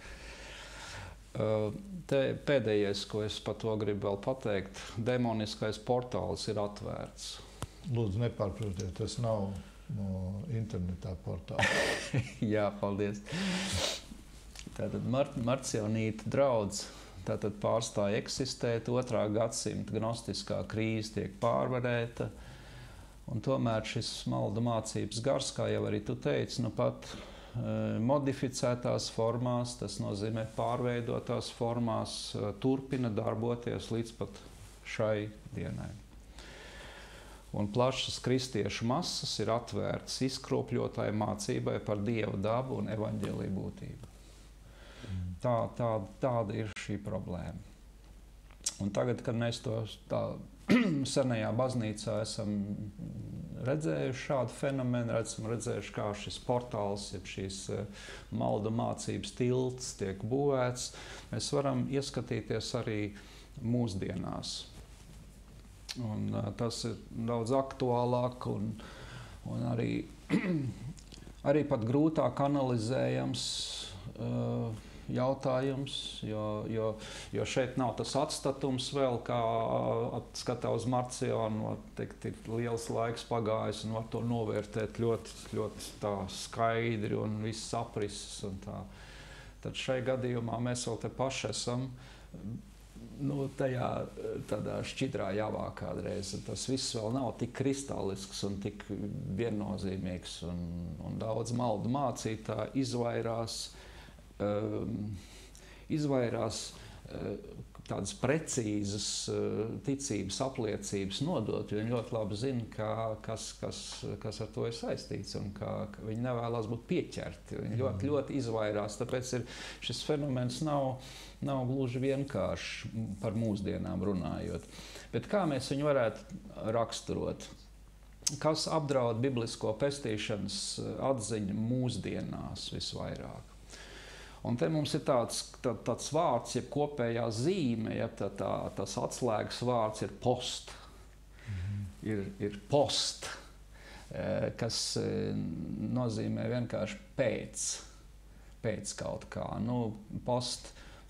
Uh, te pēdējais, ko es par to gribu vēl pateikt, demoniskais portāls ir atvērts. Lūdzu, nepārprotiet, tas nav no internetā portāla. Jā, paldies. Tātad Mar Marcionīta draudz tātad pārstāja eksistēt, otrā gadsimta gnostiskā krīze tiek pārvarēta, un tomēr šis maldu mācības gars, kā jau arī tu teici, nu pat modificētās formās, tas nozīmē pārveidotās formās, turpina darboties līdz pat šai dienai. Un plašas kristiešu masas ir atvērtas izkropļotai mācībai par Dieva dabu un evaņģēlija būtību. Tā, tā, tāda ir šī problēma. Un tagad, kad mēs to tā senajā baznīcā esam redzējuši šādu fenomenu, esam redzējuši, kā šis portāls, jeb šīs maldu mācības tilts tiek būvēts, mēs varam ieskatīties arī mūsdienās. Un tas ir daudz aktuālāk un, un arī, arī pat grūtāk analizējams uh, jautājums, jo, jo, jo šeit nav tas atstatums vēl, kā skatā uz Marcionu, teikt, ir liels laiks pagājis un var to novērtēt ļoti, ļoti tā skaidri un viss aprises un tā. Tad šai gadījumā mēs vēl te paši esam, nu, tajā tādā šķidrā jāvā kādreiz. Tas viss vēl nav tik kristālisks un tik viennozīmīgs un, un daudz maldu mācītā izvairās Um, izvairās uh, tādas precīzas uh, ticības apliecības nodot, jo viņi ļoti labi zina, kā, kas, kas, kas ar to ir saistīts un kā, ka viņi nevēlas būt pieķerti. Viņi ļoti, ļoti izvairās, tāpēc ir, šis fenomens nav, nav gluži vienkārši par mūsdienām runājot. Bet kā mēs viņu varētu raksturot? Kas apdraud biblisko pestīšanas atziņu mūsdienās visvairāk? Un te mums ir tāds, tā, tāds vārds, jeb kopējā zīme, jeb tā, tā, tas atslēgas vārds ir post. Mm-hmm. ir, ir post, kas nozīmē vienkārši pēc, pēc kaut kā. Nu, post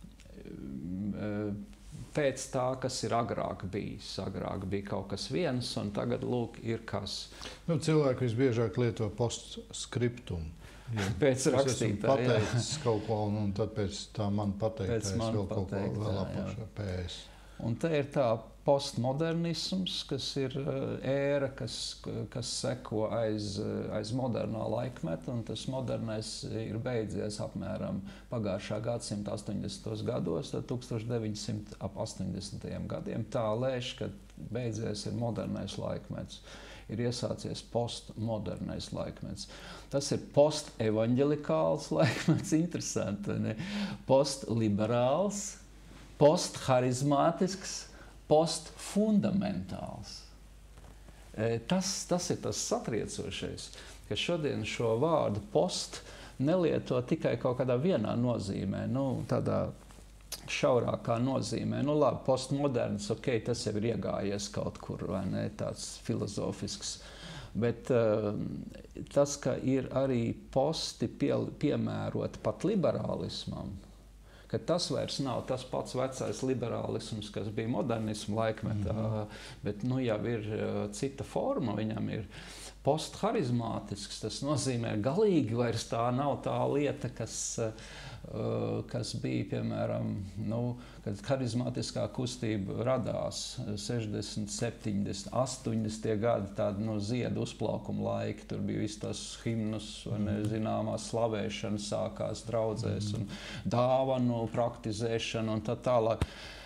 pēc tā, kas ir agrāk bijis. Agrāk bija kaut kas viens, un tagad, lūk, ir kas. Nu, cilvēki visbiežāk lieto postskriptumu. Ja, pēc rakstītāja. Pateicis kaut ko, un, un tad pēc tā man pateiktais vēl kaut ko vēl apakšā pēc. Un te ir tā postmodernisms, kas ir ēra, kas, kas seko aiz, aiz modernā laikmeta, un tas modernais ir beidzies apmēram pagājušā gadsimta astoņdesmitos gados, tad tūkstoš deviņi simti astoņdesmitajiem gadiem. Tā lēš, ka beidzies ir modernais laikmets. Ir iesācies postmodernais laikmets. Tas ir postevaņģelikāls laikmets, interesanti, ne? Postliberāls, postharizmātisks, postfundamentāls. Tas, tas ir tas satriecošais, ka šodien šo vārdu post nelieto tikai kaut kādā vienā nozīmē, nu, tādā šaurākā nozīmē. Nu, labi, postmoderns, ok, tas jau ir iegājies kaut kur, vai ne, tāds filozofisks. Bet uh, tas, ka ir arī posti pie, piemēroti pat liberālismam, ka tas vairs nav tas pats vecais liberālisms, kas bija modernismu laikmetā, mm-hmm. bet nu jau ir uh, cita forma, viņam ir postharizmātisks, tas nozīmē galīgi vairs tā nav tā lieta, kas, uh, kas bija, piemēram, nu, kad harizmātiskā kustība radās sešdesmit, septiņdesmit, astoņdesmitie gadi, tādi, nu, ziedu uzplaukuma laiki, tur bija viss tas himnus, vai ne, zināmās slavēšana sākās draudzēs un dāvanu praktizēšana un tā tālāk.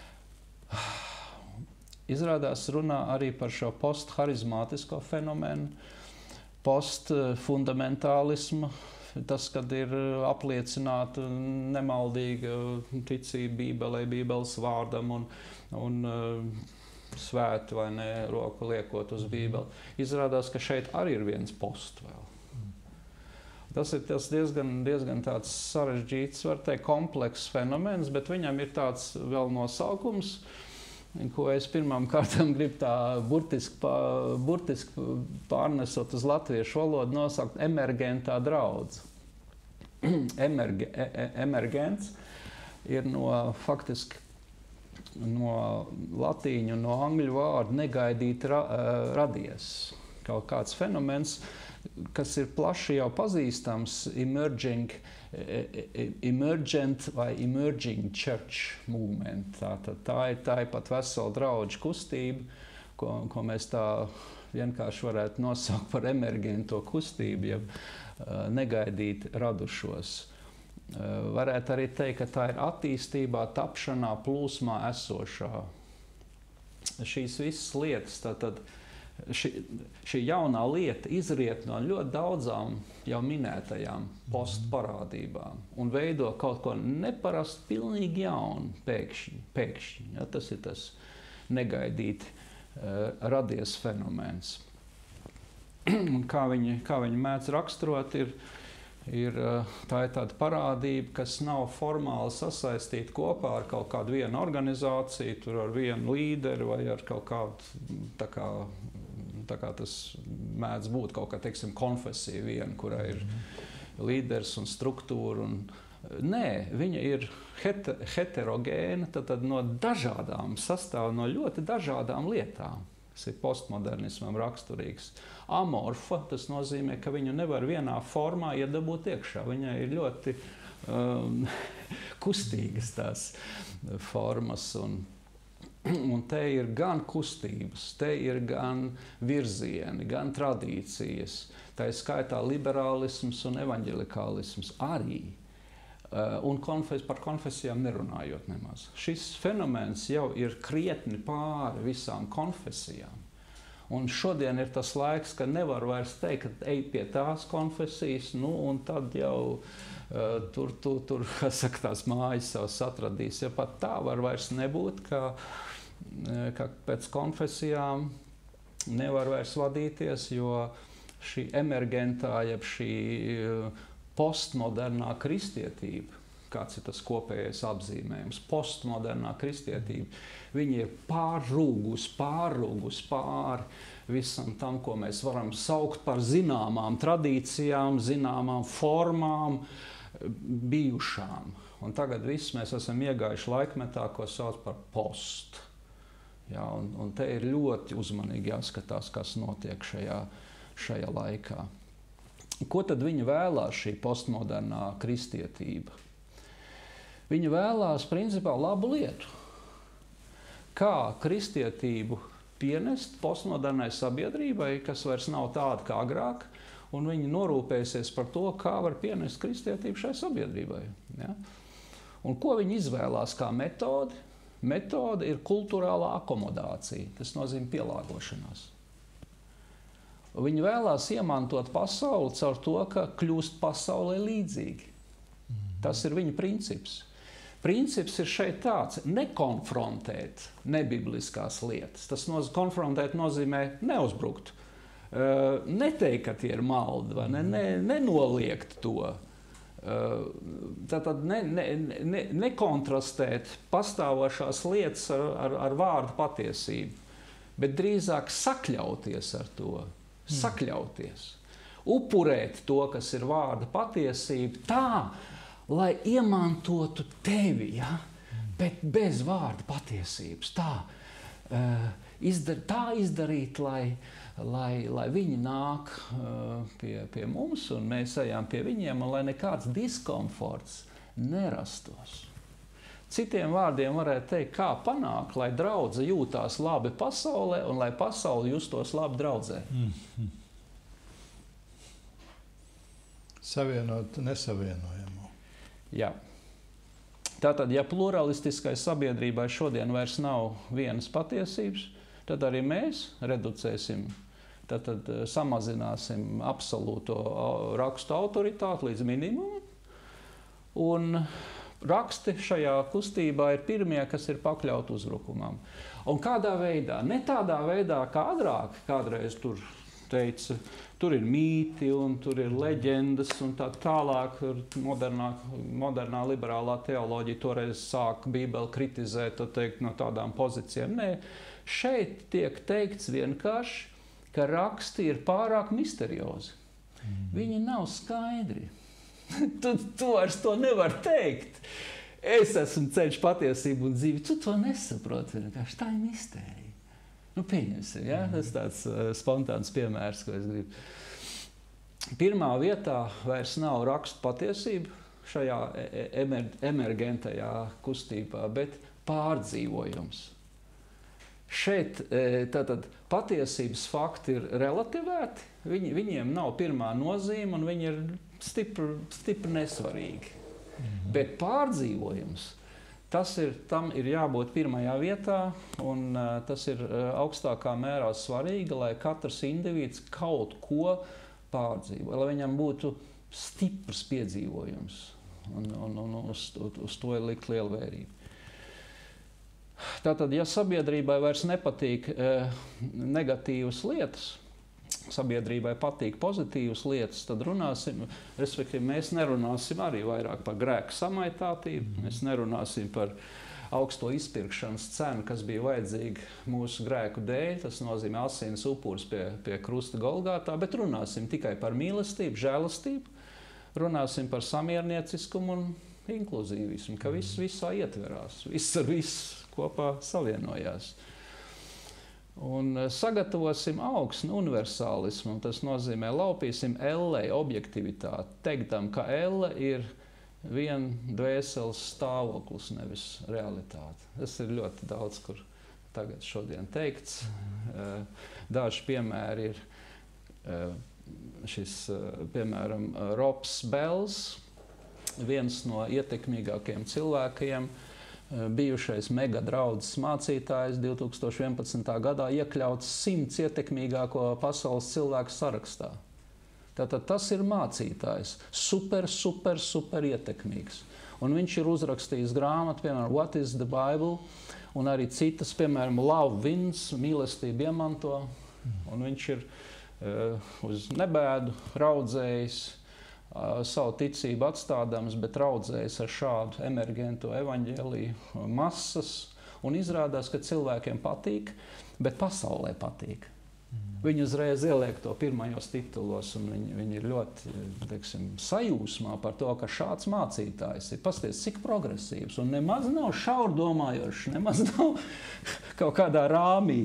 Izrādās runā arī par šo postharizmātisko fenomenu, postfundamentālismu tas, kad ir apliecināta nemaldīga ticība Bībelē, Bībeles vārdam un, un svēti vai ne, roku liekot uz Bībeli. Izrādās, ka šeit arī ir viens posts vēl. Tas ir tas diezgan, diezgan tāds sarežģīts, var teikt, komplekss fenomens, bet viņam ir tāds vēl nosaukums, ko es pirmām kārtām gribu tā burtiski, pā, burtiski pārnesot uz latviešu valodu, nosaukt emergentā draudze. Emerge, emergents ir no faktiski no latīņu, no angļu vārdu negaidīt ra, radies. Kaut kāds fenomens, kas ir plaši jau pazīstams, emerging, emergent vai emerging church movement. Tā, tā, tā ir tā ir pat vesela draudžu kustība, ko, ko mēs tā vienkārši varētu nosaukt par emergento kustību, ja negaidīt radušos. Varētu arī teikt, ka tā ir attīstībā, tapšanā, plūsmā esošā. Šīs visas lietas, tātad Ši, šī jaunā lieta izriet no ļoti daudzām jau minētajām postparādībām un veido kaut ko neparastu, pilnīgi jaunu pēkšņi. pēkšņi ja, tas ir tas negaidīti uh, radies fenomens. Un kā viņi, kā viņi mēdz raksturot, ir, ir, uh, tā ir tāda parādība, kas nav formāli sasaistīta kopā ar kaut kādu vienu organizāciju, tur ar vienu līderi vai ar kaut kādu tā kā tā kā tas mēdz būt kaut kā, teiksim, konfesija viena, kurā ir līderis un struktūra. Un, nē, viņa ir heter, heterogēna, tad, tad no dažādām, sastāv no ļoti dažādām lietām. Tas ir postmodernismam raksturīgs. Amorfa, tas nozīmē, ka viņu nevar vienā formā iedabūt iekšā. Viņai ir ļoti um, kustīgas tās formas un Un te ir gan kustības, te ir gan virzieni, gan tradīcijas, tā ir skaitā liberālisms un evaņģelikālisms arī. Un konfes, par konfesijām nerunājot nemaz. Šis fenomens jau ir krietni pāri visām konfesijām. Un šodien ir tas laiks, ka nevar vairs teikt, ka ej pie tās konfesijas, nu un tad jau uh, tur, tur, tur, kā saka, tās mājas savas atradīs. Ja pat tā var vairs nebūt, ka ka pēc konfesijām nevar vairs vadīties, jo šī emergentā, jeb šī postmodernā kristietība, kāds ir tas kopējais apzīmējums, postmodernā kristietība, viņi ir pārrūgus, pārrūgus pāri visam tam, ko mēs varam saukt par zināmām tradīcijām, zināmām formām, bijušām. Un tagad viss mēs esam iegājuši laikmetā, ko sauc par post. Ja, un, un te ir ļoti uzmanīgi jāskatās, kas notiek šajā, šajā laikā. Ko tad viņi vēlās, šī postmodernā kristietība? Viņi vēlās, principā, labu lietu. Kā kristietību pienest postmodernai sabiedrībai, kas vairs nav tāda kā agrāk, un viņi norūpēsies par to, kā var pienest kristietību šai sabiedrībai. Ja? Un ko viņi izvēlās kā metodi? Metode ir kultūrālā akomodācija, tas nozīmē pielāgošanās. Viņi vēlās iemantot pasauli caur to, ka kļūst pasaulē līdzīgi. Tas ir viņa princips. Princips ir šeit tāds, nekonfrontēt nebibliskās lietas. Tas noz, konfrontēt nozīmē neuzbrukt, uh, neteikt, ka tie ir maldi, vai ne, ne, nenoliegt to. Tātad ne, ne, ne, nekontrastēt pastāvošās lietas ar, ar, ar vārdu patiesību, bet drīzāk sakļauties ar to, sakļauties, upurēt to, kas ir vārda patiesība, tā, lai iemantotu tevi, ja? Bet bez vārda patiesības, tā, uh, izdar, tā izdarīt, lai Lai, lai viņi nāk uh, pie, pie mums un mēs ejam pie viņiem, un lai nekāds diskomforts nerastos. Citiem vārdiem varētu teikt, kā panākt, lai draudze jūtās labi pasaulē un lai pasaule justos labi draudzē. Mm-hmm. Savienot nesavienojamo. Jā. Tātad, ja pluralistiskai sabiedrībai šodien vairs nav vienas patiesības, tad arī mēs reducēsim tad, tad samazināsim absolūto rakstu autoritāti līdz minimumam. Un raksti šajā kustībā ir pirmie, kas ir pakļauti uzbrukumam. Un kādā veidā? Ne tādā veidā, kā agrāk kādreiz tur teica, tur ir mīti un tur ir leģendas un tā tālāk. Modernā, modernā liberālā teoloģija toreiz sāka Bībeli kritizēt teikt, no tādām pozīcijām. Nē, šeit tiek teikts vienkārši, ka raksti ir pārāk misteriozi. Mm. Viņi nav skaidri. tu, tu vairs to nevar teikt. Es esmu ceļš, patiesība un dzīve. Tu to nesaproti vienkārši. Tā ir mistērija. Nu, pieņemsim, ja? Tas tāds uh, spontāns piemērs, ko es gribu. Pirmā vietā vairs nav rakstu patiesība šajā emer emergentajā kustībā, bet pārdzīvojums. Šeit tātad patiesības fakti ir relativēti, viņi, viņiem nav pirmā nozīme un viņi ir stipri, stipri nesvarīgi. Mhm. Bet pārdzīvojums, tas ir, tam ir jābūt pirmajā vietā un uh, tas ir uh, augstākā mērā svarīgi, lai katrs indivīds kaut ko pārdzīvo, lai viņam būtu stiprs piedzīvojums un, un, un uz, uz to ir likt liela vērība. Tātad, ja sabiedrībai vairs nepatīk e, negatīvas lietas, sabiedrībai patīk pozitīvas lietas, tad runāsim, respektīvi mēs nerunāsim arī vairāk par grēku samaitātību, mēs nerunāsim par augsto izpirkšanas cenu, kas bija vajadzīga mūsu grēku dēļ, tas nozīmē asins upurs pie, pie krusta Golgātā, bet runāsim tikai par mīlestību, žēlastību, runāsim par samiernieciskumu un inkluzīvismu, ka viss visā ietverās, viss ar visu kopā savienojās. Un sagatavosim augsni universālismu, un tas nozīmē laupīsim ellei objektivitāti, teiktam, ka elle ir vien dvēseles stāvoklis, nevis realitāte. Tas ir ļoti daudz, kur tagad šodien teikts. Daži piemēri ir šis, piemēram, Robs Bells, viens no ietekmīgākajiem cilvēkiem, bijušais mega draudzes mācītājs, divi tūkstoši vienpadsmitā gadā iekļauts simts ietekmīgāko pasaules cilvēku sarakstā. Tātad tas ir mācītājs, super, super, super ietekmīgs. Un viņš ir uzrakstījis grāmatu, piemēram, What is the Bible, un arī citas, piemēram, Love Wins, mīlestība iemanto, un viņš ir uh, uz nebēdu raudzējis, Uh, savu ticību atstādams, bet raudzējis ar šādu emergento evaņģēliju masas, un izrādās, ka cilvēkiem patīk, bet pasaulē patīk. Mm. Viņi uzreiz ieliek to pirmajos titulos, un viņi, viņi ir ļoti, teiksim, sajūsmā par to, ka šāds mācītājs ir, pasties, cik progresīvs, un nemaz nav šaurdomājošs, nemaz nav kaut kādā rāmī.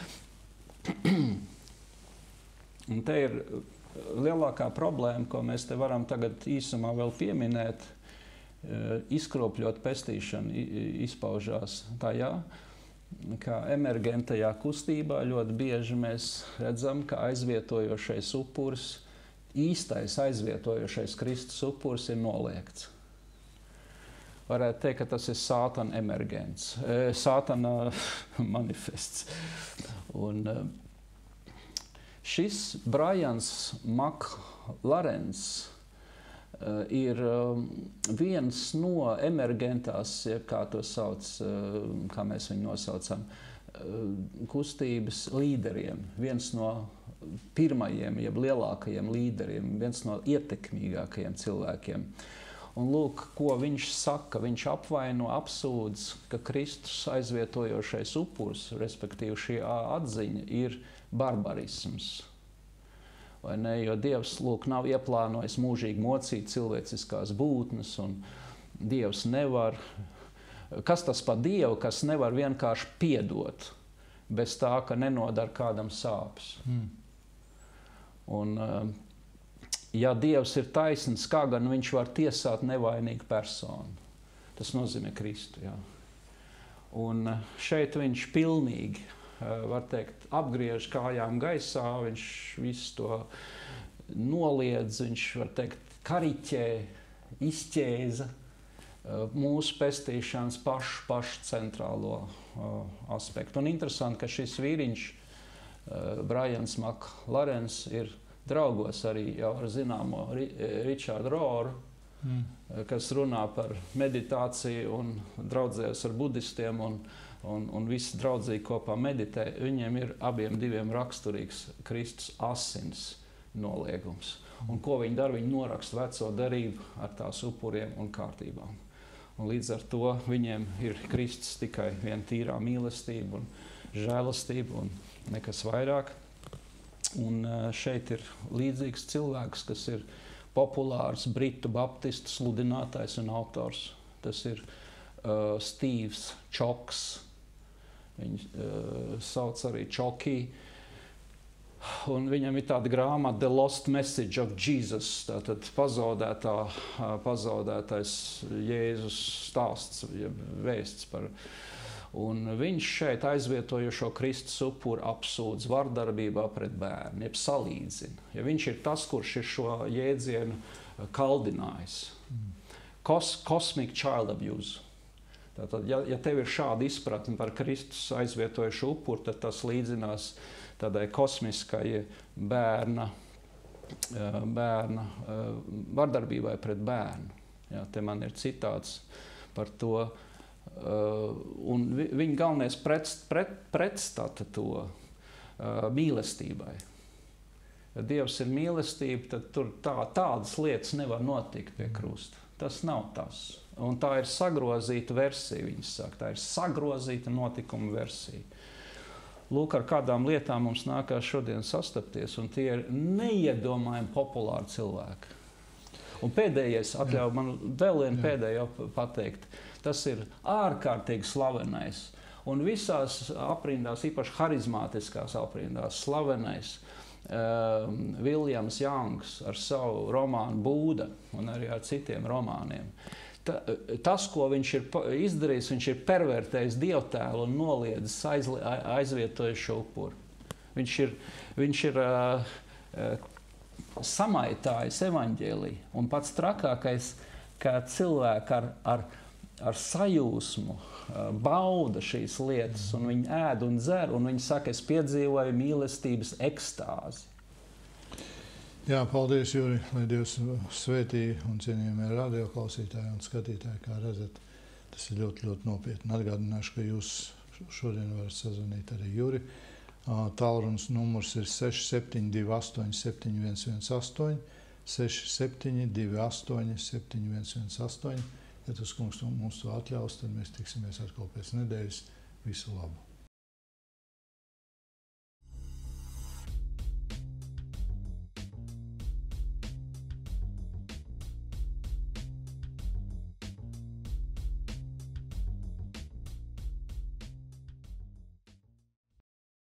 Un te ir lielākā problēma, ko mēs te varam tagad īsumā vēl pieminēt, izkropļot pestīšanu izpaužās tajā, ka emergentajā kustībā ļoti bieži mēs redzam, ka aizvietojošais upuris, īstais aizvietojošais Kristus upuris ir noliegts. Varētu teikt, ka tas ir Sātana emergents, Sātana manifests. Un šis Brians McLarens uh, ir uh, viens no emergentās, jeb kā to sauc, uh, kā mēs viņu nosaucam, uh, kustības līderiem. Viens no pirmajiem, jeb lielākajiem līderiem, viens no ietekmīgākajiem cilvēkiem. Un lūk, ko viņš saka, viņš apvaino, apsūdz, ka Kristus aizvietojošais upurs, respektīvi šī atziņa, ir barbarisms. Vai ne? Jo Dievs, lūk, nav ieplānojis mūžīgi mocīt cilvēciskās būtnes, un Dievs nevar, kas tas pa Dievu, kas nevar vienkārši piedot, bez tā, ka nenodara kādam sāpes. Mm. Un, ja Dievs ir taisns, kā gan viņš var tiesāt nevainīgu personu? Tas nozīmē Kristu, jā. Un šeit viņš pilnīgi, var teikt, apgriež kājām gaisā, viņš visu to noliedz, viņš, var teikt, kariķē, izķēza mūsu pestīšanas pašu, pašu centrālo uh, aspektu. Un interesanti, ka šis vīriņš Brians McLarens ir draugos arī jau ar zināmo Richardu Roru, mm. kas runā par meditāciju un draudzējas ar budistiem un, un, un visi draudzīgi kopā meditē. Viņiem ir abiem diviem raksturīgs Kristus asins noliegums. Un ko viņi dara? Viņi noraksta veco derību ar tās upuriem un kārtībām. Un līdz ar to viņiem ir Kristus tikai viena tīrā mīlestība un žēlastība un nekas vairāk. Un šeit ir līdzīgs cilvēks, kas ir populārs britu baptistu sludinātājs un autors. Tas ir uh, Steves Čoks. Viņu uh, sauc arī Čokī. Un viņam ir tāda grāmata The Lost Message of Jesus, tātad pazaudētā, pazaudētais Jēzus stāsts, ja vēsts par. Un viņš šeit aizvietojošo Kristus upuru apsūdz vardarbībā pret bērnu, jeb salīdzina. Ja viņš ir tas, kurš ir šo jēdzienu kaldinājis. Kos, cosmic child abuse. Tātad, ja, ja tev ir šāda izpratne par Kristus aizvietojošu upuru, tad tas līdzinās tādai kosmiskai bērna, bērna vardarbībai pret bērnu. Jā, te man ir citāts par to. Un viņa galvenais pret, pret, pretstata to mīlestībai. Ja Dievs ir mīlestība, tad tur tā, tādas lietas nevar notikt pie krusta. Tas nav tas. Un tā ir sagrozīta versija, viņas saka. Tā ir sagrozīta notikuma versija. Lūk, ar kādām lietām mums nākās šodien sastapties, un tie ir neiedomājami populāri cilvēki. Un pēdējais, atļauj man vēl vienu pēdējo pateikt, tas ir ārkārtīgi slavenais. Un visās aprindās, īpaši harizmātiskās aprindās, slavenais uh, Viljams Jangs ar savu romānu Būda un arī ar citiem romāniem. Ta, tas, ko viņš ir izdarījis, viņš ir pervertējis dievtēlu un noliedzis aizli, aizvietojis šo upuru. Viņš ir, viņš ir uh, uh, samaitājis evaņģēliju. Un pats trakākais, ka cilvēki ar, ar, ar sajūsmu uh, bauda šīs lietas, un viņi ēd un dzer, un viņi saka, es piedzīvoju mīlestības ekstāzi. Jā, paldies, Juri, lai Dievs svētī un cienījamie radioklausītāji un skatītāji, kā redzat, tas ir ļoti, ļoti nopietni. Atgādināšu, ka jūs šodien varat sazvanīt arī Juri. Tālrunis numurs ir seši septiņi divi astoņi septiņi viens viens astoņi, seši septiņi divi astoņi septiņi viens viens astoņi. Ja tas kungs mums to atļaus, tad mēs tiksimies atkal pēc nedēļas. Visu labu!